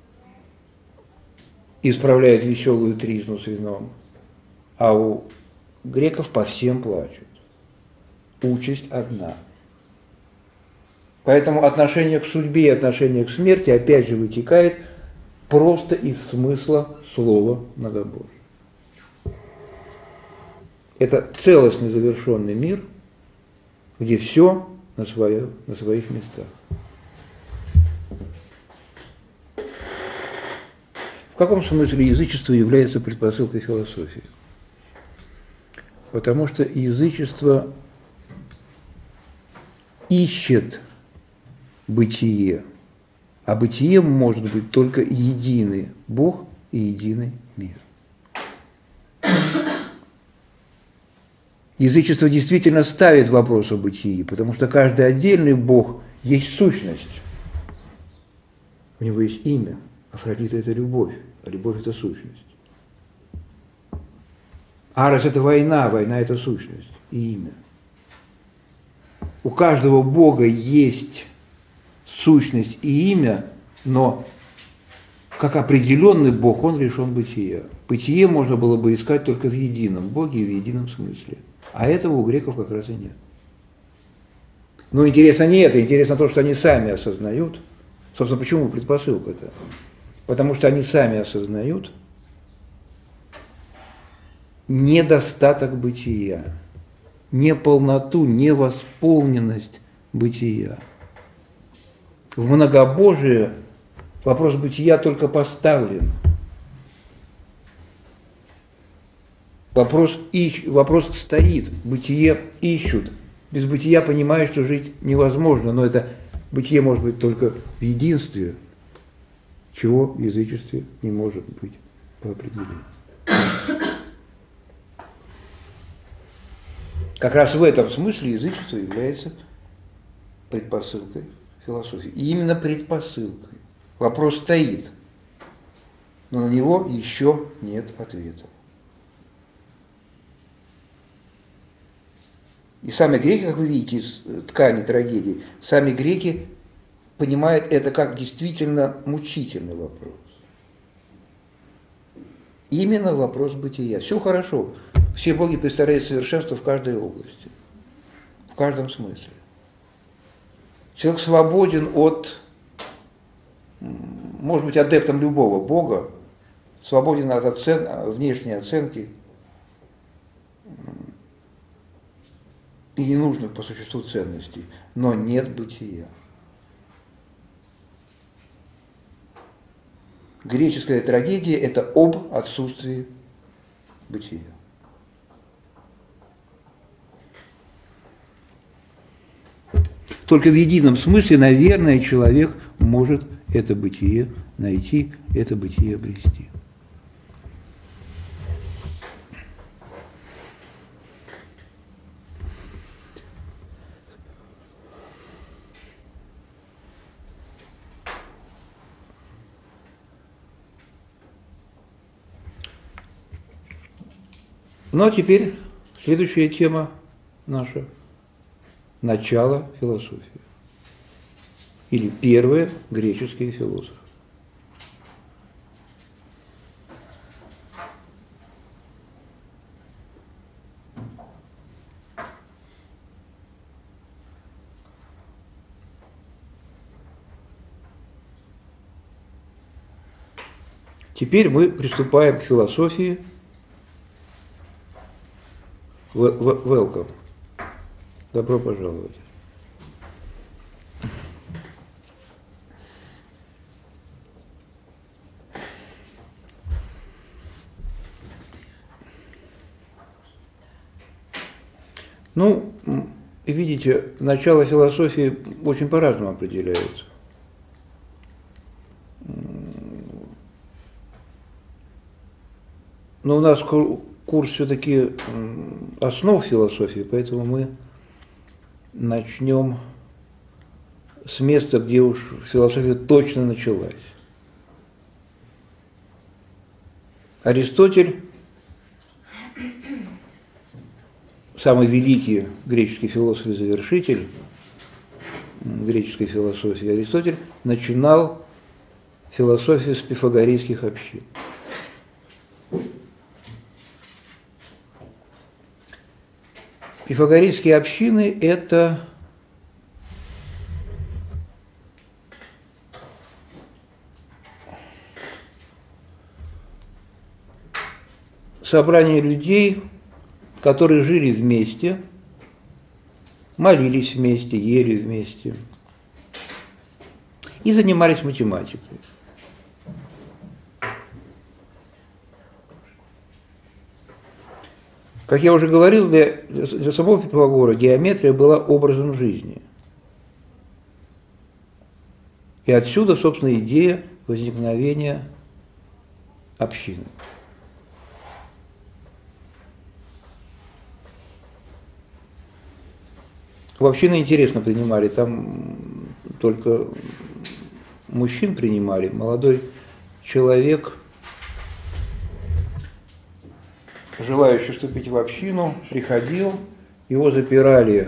И справляют веселую тризну с вином. А у греков по всем плачут. Участь одна. Поэтому отношение к судьбе и отношение к смерти опять же вытекает просто из смысла слова многобожие. Это целостный завершенный мир, где все на своих местах. В каком смысле язычество является предпосылкой философии? Потому что язычество ищет бытие, а бытием может быть только единый Бог и единый мир. язычество действительно ставит вопрос о бытии, потому что каждый отдельный бог есть сущность. У него есть имя. Афродита – это любовь, а любовь – это сущность. Арес – это война, война – это сущность и имя. У каждого бога есть сущность и имя, но как определенный бог он лишен бытия. Бытие можно было бы искать только в едином боге и в едином смысле. А этого у греков как раз и нет. Но интересно не это, интересно то, что они сами осознают. Собственно, почему предпосылка-то? Потому что они сами осознают недостаток бытия, неполноту, невосполненность бытия. В многобожие вопрос бытия только поставлен. Вопрос стоит, бытие ищут. Без бытия понимаешь, что жить невозможно, но это бытие может быть только в единстве, чего в язычестве не может быть по определению. Как раз в этом смысле язычество является предпосылкой философии. И именно предпосылкой. Вопрос стоит, но на него еще нет ответа. И сами греки, как вы видите из ткани трагедии, сами греки понимают это как действительно мучительный вопрос. Именно вопрос бытия. Все хорошо. Все боги представляют совершенство в каждой области, в каждом смысле. Человек свободен от, может быть, адептом любого бога, свободен от внешней оценки и ненужных по существу ценностей, но нет бытия. Греческая трагедия – это об отсутствии бытия. Только в едином смысле, наверное, человек может это бытие найти, это бытие обрести. Ну а теперь следующая тема наша. Начало философии. Или первые греческие философы. Теперь мы приступаем к философии. Welcome. Добро пожаловать. Ну, видите, начало философии очень по-разному определяется. Но у нас курс все-таки основ философии, поэтому мы начнем с места, где уж философия точно началась. Аристотель, самый великий греческий философ и завершитель греческой философии, Аристотель начинал философию с пифагорейских общин. Пифагорейские общины – это собрание людей, которые жили вместе, молились вместе, ели вместе и занимались математикой. Как я уже говорил, для самого Пифагора геометрия была образом жизни. И отсюда, собственно, идея возникновения общины. В общины интересно принимали, там только мужчин принимали. Молодой человек, желающий вступить в общину, приходил, его запирали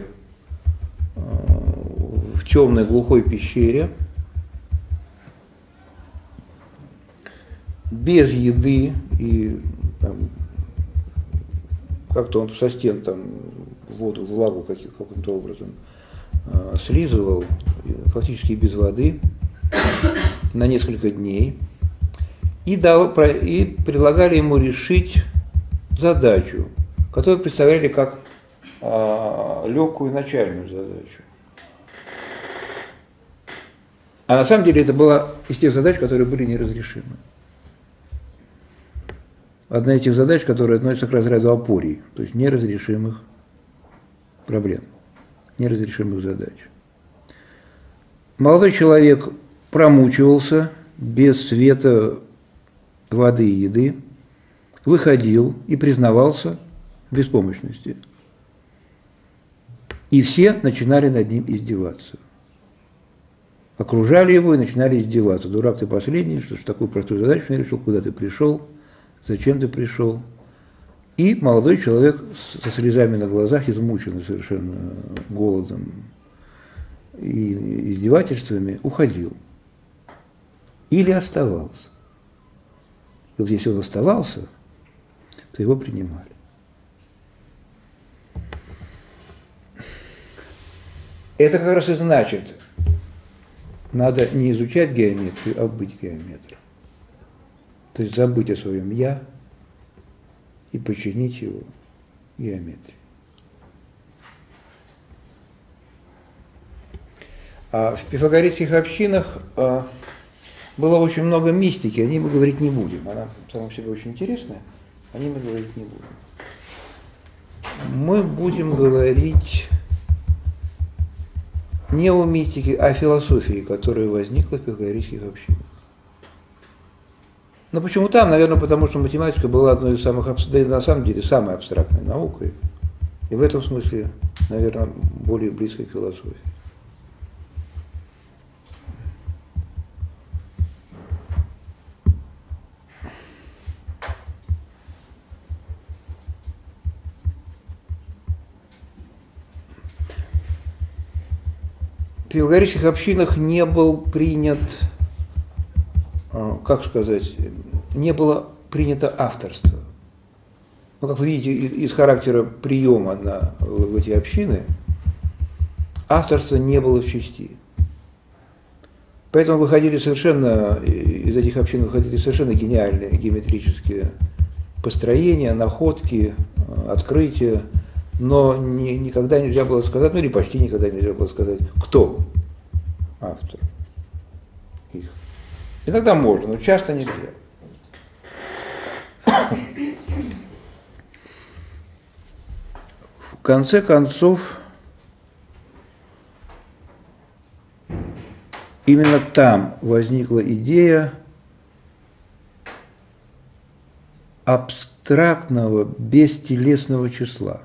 в темной глухой пещере, без еды, и там, как-то он со стен там воду, влагу каким-то образом слизывал, фактически без воды, на несколько дней, и предлагали ему решить задачу, которую представляли как легкую начальную задачу. А на самом деле это была из тех задач, которые были неразрешимы. Одна из тех задач, которые относятся к разряду апорий, то есть неразрешимых проблем, неразрешимых задач. Молодой человек промучивался без света, воды и еды, выходил и признавался в беспомощности. И все начинали над ним издеваться. Окружали его и начинали издеваться. Дурак ты последний, что ж такую простую задачу не решил, куда ты пришел, зачем ты пришел. И молодой человек со слезами на глазах, измученный совершенно голодом и издевательствами, уходил. Или оставался. И вот если он оставался, то его принимали. Это как раз и значит, надо не изучать геометрию, а быть геометрией. То есть забыть о своем «я» и подчинить его геометрии. А в пифагорейских общинах было очень много мистики, о ней мы говорить не будем. Она сама по себе очень интересная, о ней мы говорить не будем. Мы будем говорить не о мистике, а о философии, которая возникла в пифагорейских общинах. Но почему там? Наверное, потому что математика была одной из самых, да и на самом деле, самой абстрактной наукой. И в этом смысле, наверное, более близкой к философии. В пифагорейских общинах не был принят, как сказать, не было принято авторство. Ну, как вы видите, из характера приема в эти общины, авторства не было в чести. Поэтому выходили совершенно, из этих общин выходили совершенно гениальные геометрические построения, находки, открытия, но никогда нельзя было сказать, ну или почти никогда нельзя было сказать, кто автор их. Иногда можно, но часто нельзя. В конце концов, именно там возникла идея абстрактного бестелесного числа.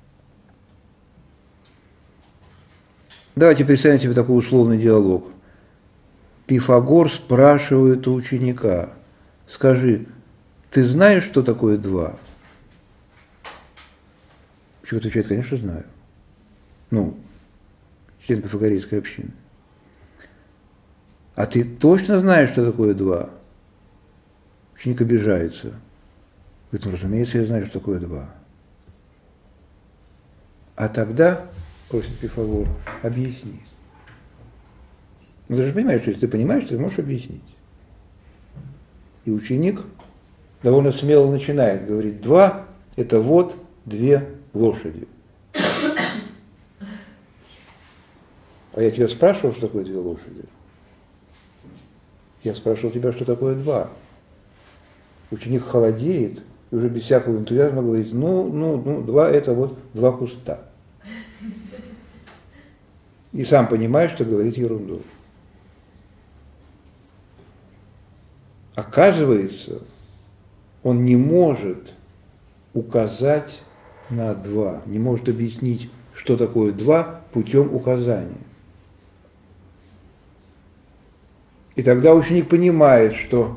Давайте представим себе такой условный диалог. Пифагор спрашивает у ученика: скажи, ты знаешь, что такое 2? Ученик отвечает: конечно, знаю. Ну, член пифагорейской общины. А ты точно знаешь, что такое 2? Ученик обижается. Говорит: ну, разумеется, я знаю, что такое 2. А тогда, просит Пифагор, объясни. Ну, ты же понимаешь, что если ты понимаешь, ты можешь объяснить. И ученик довольно смело начинает, говорит: 2 – это вот 2 лошади. А я тебя спрашивал, что такое 2 лошади? Я спрашивал тебя, что такое 2. Ученик холодеет и уже без всякого энтузиазма говорит: ну, 2 – это вот 2 куста. И сам понимает, что говорит ерунду. Оказывается, он не может указать на 2, не может объяснить что такое два путем указания. И тогда ученик понимает, что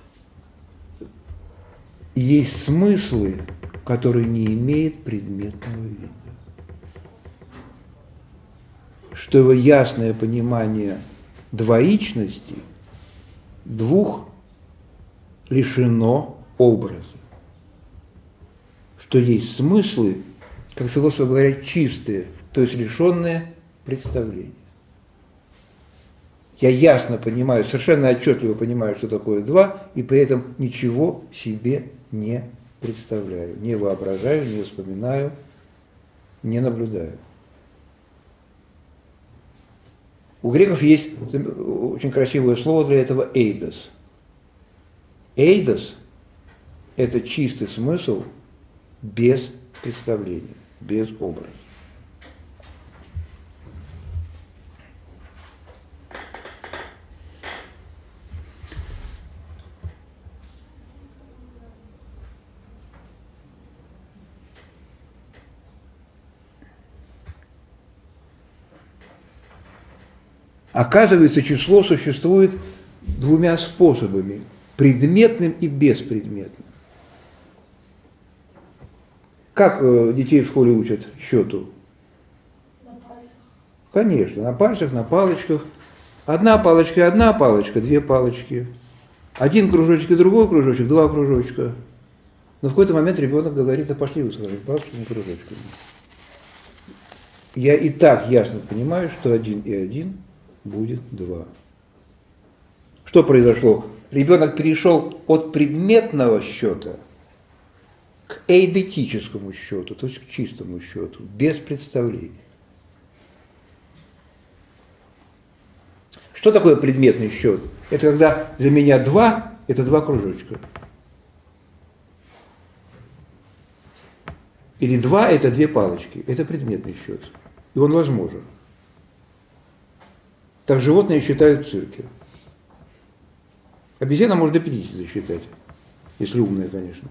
есть смыслы, которые не имеют предметного вида. Что его ясное понимание двоичности двух лишено образа. Что есть смыслы, как философы говорят, чистые, то есть лишенные представления. Я ясно понимаю, совершенно отчетливо понимаю, что такое два, и при этом ничего себе не представляю, не воображаю, не вспоминаю, не наблюдаю. У греков есть очень красивое слово для этого «эйдос». «Эйдос» – это чистый смысл без представления, без образа. Оказывается, число существует двумя способами – предметным и беспредметным. Как детей в школе учат счету? На пальцах. Конечно, на пальцах, на палочках. Одна палочка и одна палочка, две палочки. Один кружочек и другой кружочек, два кружочка. Но в какой-то момент ребенок говорит: а пошли вы своими палочками и кружочками. Я и так ясно понимаю, что 1 и 1 будет 2. Что произошло? Ребенок перешел от предметного счета к эйдетическому счету, то есть к чистому счету, без представления. Что такое предметный счет? Это когда для меня 2 – это 2 кружочка. Или 2 – это 2 палочки. Это предметный счет. И он возможен. Так животные считают в цирке. Обезьяна может до 50 засчитать, если умная, конечно.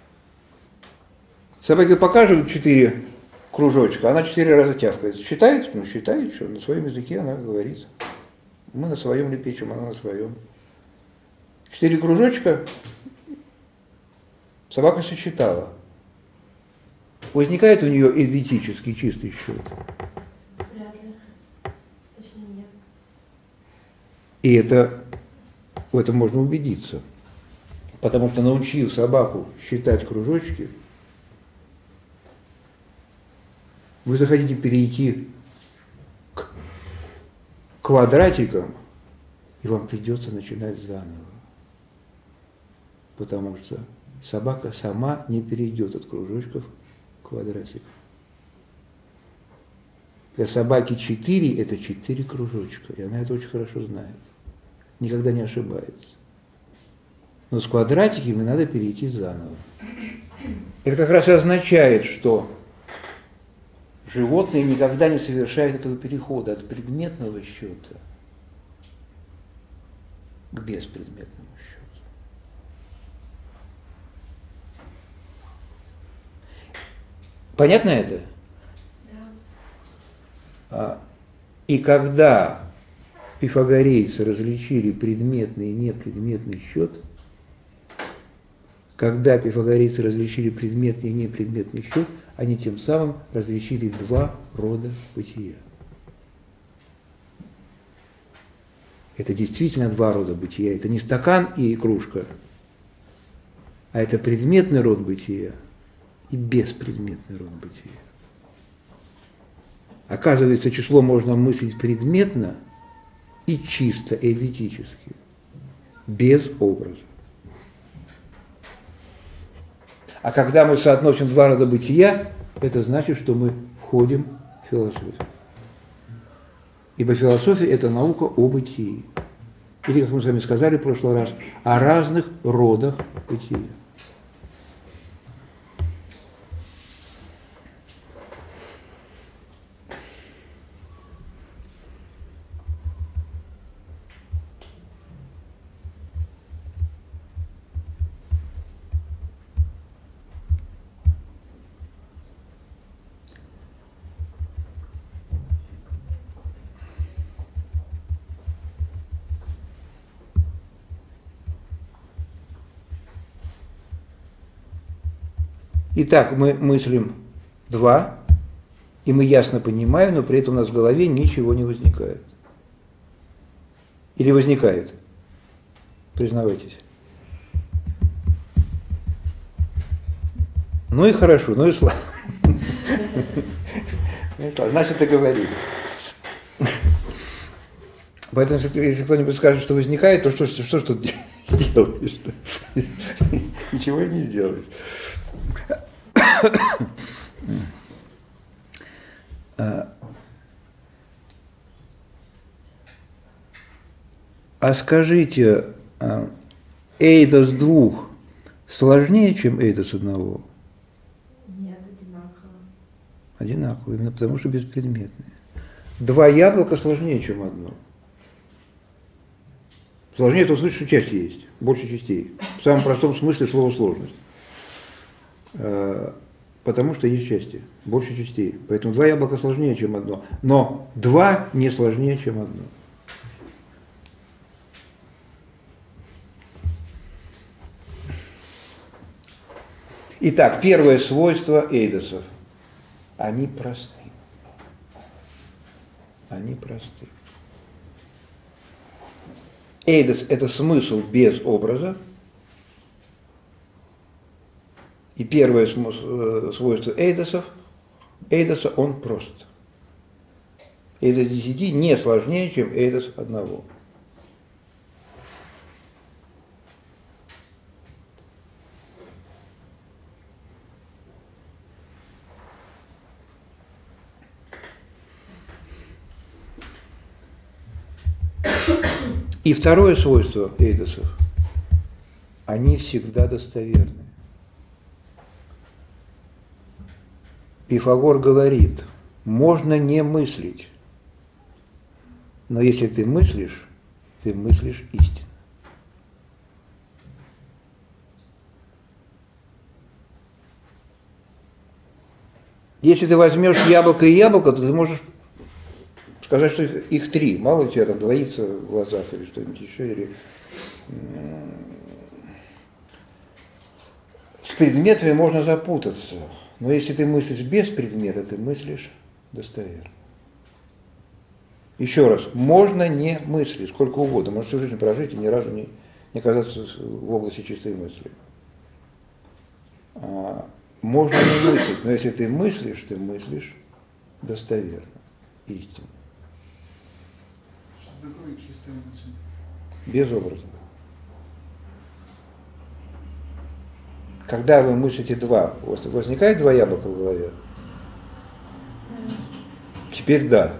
Собаке покажут 4 кружочка, она 4 раза тявкает. Считает? Ну, считает, что на своем языке она говорит. Мы на своем лепечем, она на своем. 4 кружочка собака сосчитала. Возникает у нее эдетический чистый счет. Вряд ли. Точнее, нет. И в этом можно убедиться. Потому что, научив собаку считать кружочки, вы захотите перейти к квадратикам, и вам придется начинать заново. Потому что собака сама не перейдет от кружочков к квадратикам. Для собаки 4 – это 4 кружочка, и она это очень хорошо знает. Никогда не ошибается. Но с квадратиками надо перейти заново. Это как раз и означает, что животные никогда не совершают этого перехода от предметного счета к беспредметному счету. Понятно это? Да. И когда пифагорейцы различили предметный и непредметный счет, когда пифагорейцы различили предметный и непредметный счет, они тем самым различили 2 рода бытия. Это действительно 2 рода бытия. Это не стакан и кружка, а это предметный род бытия и беспредметный род бытия. Оказывается, число можно мыслить предметно и чисто эйдетически, без образа. А когда мы соотносим 2 рода бытия, это значит, что мы входим в философию. Ибо философия – это наука о бытии. Или, как мы с вами сказали в прошлый раз, о разных родах бытия. Итак, мы мыслим два, и мы ясно понимаем, но при этом у нас в голове ничего не возникает. Или возникает? Признавайтесь. Ну и хорошо, ну и слава. Значит, договорились. Поэтому, если кто-нибудь скажет, что возникает, то что ж тут сделаешь? Ничего и не сделаешь. А скажите, эйдос двух сложнее, чем эйдос одного? Нет, одинаково. Одинаково, именно потому что беспредметные. Два яблока сложнее, чем одно. Сложнее то смысле, что части есть, больше частей. В самом простом смысле слова сложность. Потому что есть части, больше частей. Поэтому два яблока сложнее, чем одно. Но два не сложнее, чем одно. Итак, первое свойство эйдосов. Они просты. Они просты. Эйдос – это смысл без образа. И первое свойство эйдоса – он прост. Эйдос 10 не сложнее, чем эйдос одного. И второе свойство эйдосов – они всегда достоверны. Пифагор говорит, можно не мыслить, но если ты мыслишь истину. Если ты возьмешь яблоко и яблоко, то ты можешь сказать, что их три. Мало у тебя там двоится в глазах или что-нибудь еще. Или... С предметами можно запутаться. Но если ты мыслишь без предмета, ты мыслишь достоверно. Еще раз, можно не мыслить сколько угодно. Можно всю жизнь прожить и ни разу не оказаться в области чистой мысли. Можно не мыслить, но если ты мыслишь достоверно, истинно. Что такое чистая мысль? Без образа. Когда вы мыслите два, у вас возникает два яблока в голове? Теперь да.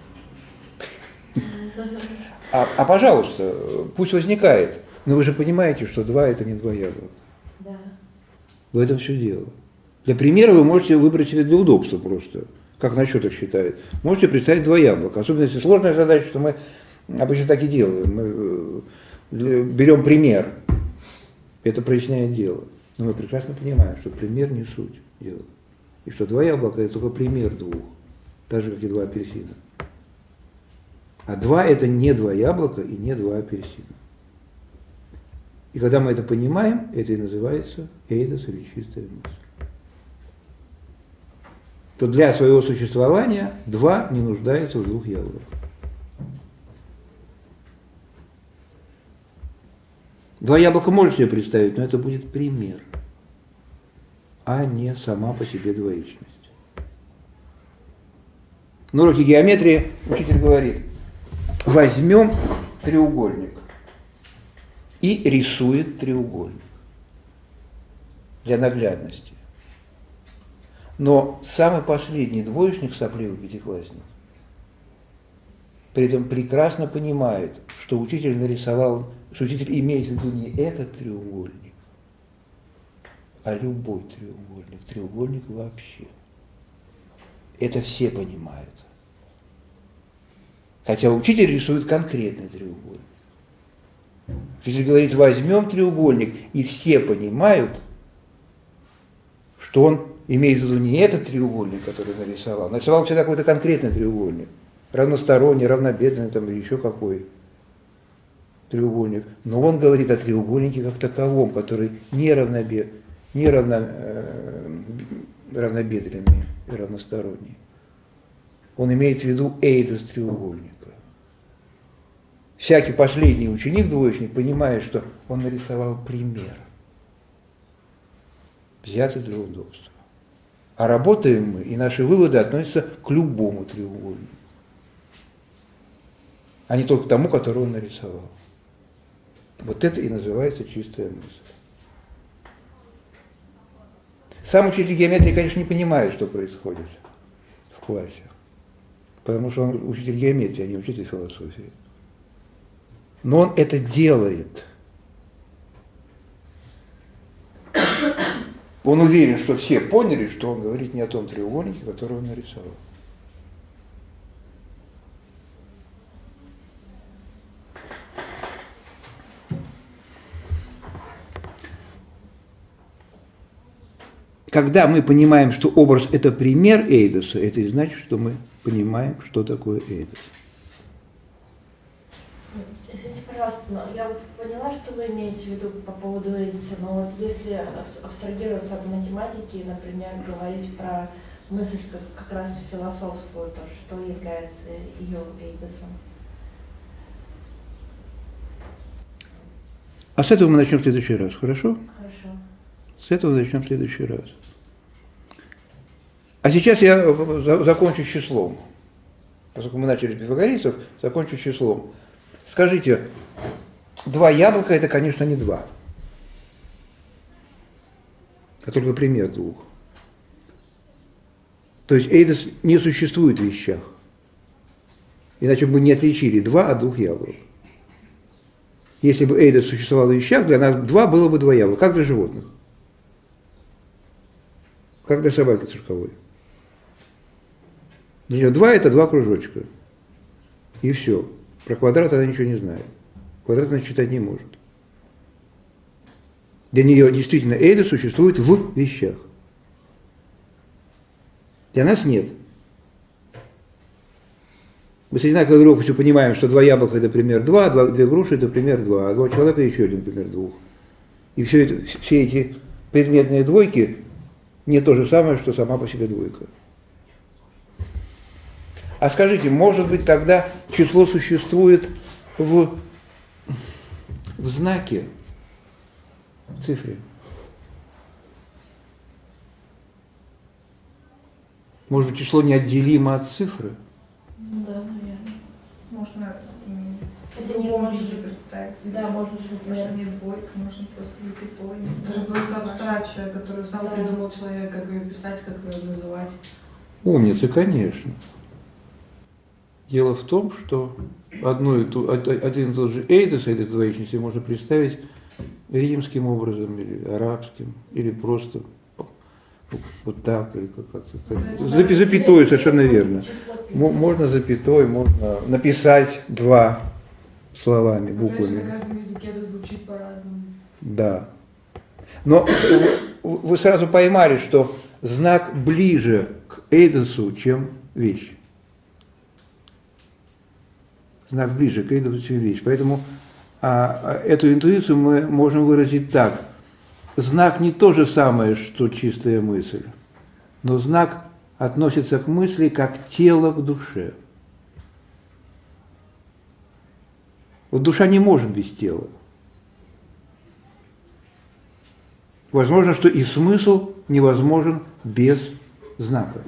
А пожалуйста, пусть возникает, но вы же понимаете, что два это не два яблока. Да. В этом все дело. Для примера вы можете выбрать себе для удобства просто, как на счетах считают. Можете представить два яблока. Особенно если сложная задача, что мы обычно так и делаем. Мы берем пример. Это проясняет дело. Но мы прекрасно понимаем, что пример не суть дела. И что два яблока это только пример двух. Так же, как и два апельсина. А два это не два яблока и не два апельсина. И когда мы это понимаем, это и называется эйдос или чистая мысль. То для своего существования два не нуждается в двух яблоках. Два яблока можете себе представить, но это будет пример, а не сама по себе двоичность. На уроке геометрии учитель говорит, возьмем треугольник и рисует треугольник для наглядности. Но самый последний двоечник, сопливый пятиклассник, при этом прекрасно понимает, что учитель нарисовал, что учитель имеет в виду не этот треугольник, а любой треугольник, треугольник вообще. Это все понимают. Хотя учитель рисует конкретный треугольник. Учитель говорит, возьмем треугольник, и все понимают, что он имеет в виду не этот треугольник, который нарисовал. Нарисовал все какой-то конкретный треугольник. Равносторонний, равнобедренный, там, или еще какой треугольник. Но он говорит о треугольнике как таковом, который не равнобедренный, равнобедренный и равносторонний. Он имеет в виду эйдос треугольника. Всякий последний ученик-двоечник понимает, что он нарисовал пример, взятый для удобства. А работаем мы, и наши выводы относятся к любому треугольнику, а не только к тому, который он нарисовал. Вот это и называется чистая мысль. Сам учитель геометрии, конечно, не понимает, что происходит в классе, потому что он учитель геометрии, а не учитель философии. Но он это делает. Он уверен, что все поняли, что он говорит не о том треугольнике, который он нарисовал. Когда мы понимаем, что образ – это пример эйдоса, это и значит, что мы понимаем, что такое эйдос. Извините, пожалуйста, но я вот поняла, что вы имеете в виду по поводу эйдоса, но вот если абстрагироваться от математики, например, говорить про мысль как раз философскую, то что является ее эйдосом? А с этого мы начнем в следующий раз, хорошо? Хорошо. С этого начнем в следующий раз. А сейчас я закончу с числом. Поскольку мы начали с пифагорейцев, закончу с числом. Скажите, 2 яблока – это, конечно, не 2, а только пример 2. То есть эйдос не существует в вещах. Иначе бы мы не отличили 2 от 2 яблок. Если бы эйдос существовал в вещах, для нас 2 было бы 2 яблока, как для животных. Как для собаки цирковой. Для нее 2 – это 2 кружочка. И все. Про квадрат она ничего не знает. Квадрат она считать не может. Для нее действительно эйдос существует в вещах. Для нас нет. Мы с одинаковой легкостью понимаем, что 2 яблока – это пример 2, 2 груши – это пример 2, а 2 человека – еще один пример 2. И все эти предметные двойки не то же самое, что сама по себе двойка. А скажите, может быть, тогда число существует в знаке, в цифре? Может быть, число неотделимо от цифры? Ну да, наверное. Можно Хотя в нет, любом можно- виде представить. Да, можно, Можно например, не двойка, можно просто запятой. не Это же знаю, просто важно. абстракция, которую сам Да. придумал человек, как ее писать, как ее называть. Умница, конечно. Дело в том, что один и тот же эйдос, этой двоичности, можно представить римским образом, или арабским, или просто вот так, или как-то. Запятой, совершенно верно. число пи. Можно запятой, можно написать 2 словами, Опять же, на буквами. каждом языке это звучит по-разному. Да. Но вы сразу поймали, что знак ближе к эйдосу, чем вещь. Знак ближе к эйдосу, чем вещь. Поэтому эту интуицию мы можем выразить так. Знак не то же самое, что чистая мысль, но знак относится к мысли как тело к душе. Вот душа не может без тела. Возможно, что и смысл невозможен без знака.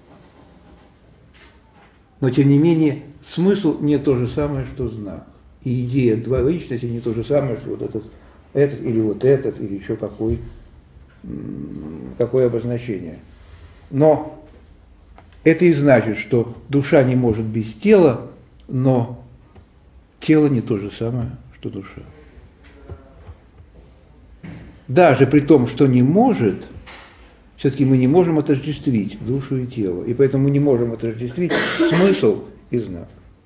Но, тем не менее, смысл не то же самое, что знак. И идея двоичности не то же самое, что вот этот или вот этот, или еще какое обозначение. Но это и значит, что душа не может без тела, но тело не то же самое, что душа. Даже при том, что не может, все-таки мы не можем отождествить душу и тело. И поэтому мы не можем отождествить смысл и знак.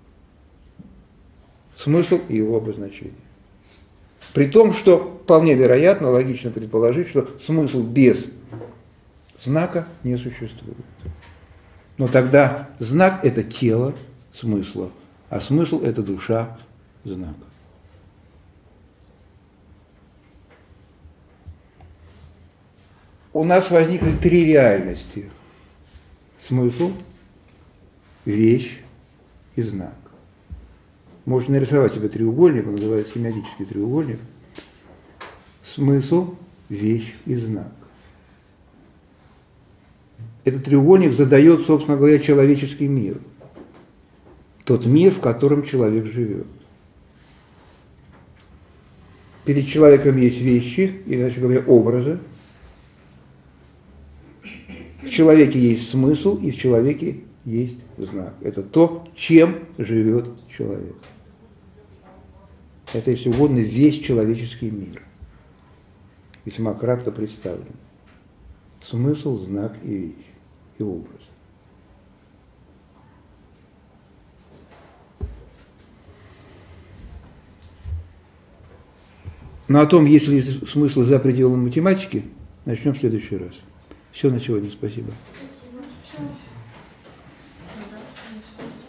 Смысл и его обозначение. При том, что вполне вероятно, логично предположить, что смысл без знака не существует. Но тогда знак – это тело смысла, а смысл – это душа знака. у нас возникли три реальности. Смысл, вещь и знак. Можно нарисовать себе треугольник, он называется семиотический треугольник. Смысл, вещь и знак. Этот треугольник задает, собственно говоря, человеческий мир. Тот мир, в котором человек живет. Перед человеком есть вещи, иначе говоря, образы. В человеке есть смысл, и в человеке есть знак. Это то, чем живет человек. Это, если угодно, весь человеческий мир. Весьма кратко представлен. Смысл, знак и вещь, и образ. Но о том, есть ли смысл за пределами математики, начнем в следующий раз. Все на сегодня. Спасибо. Спасибо.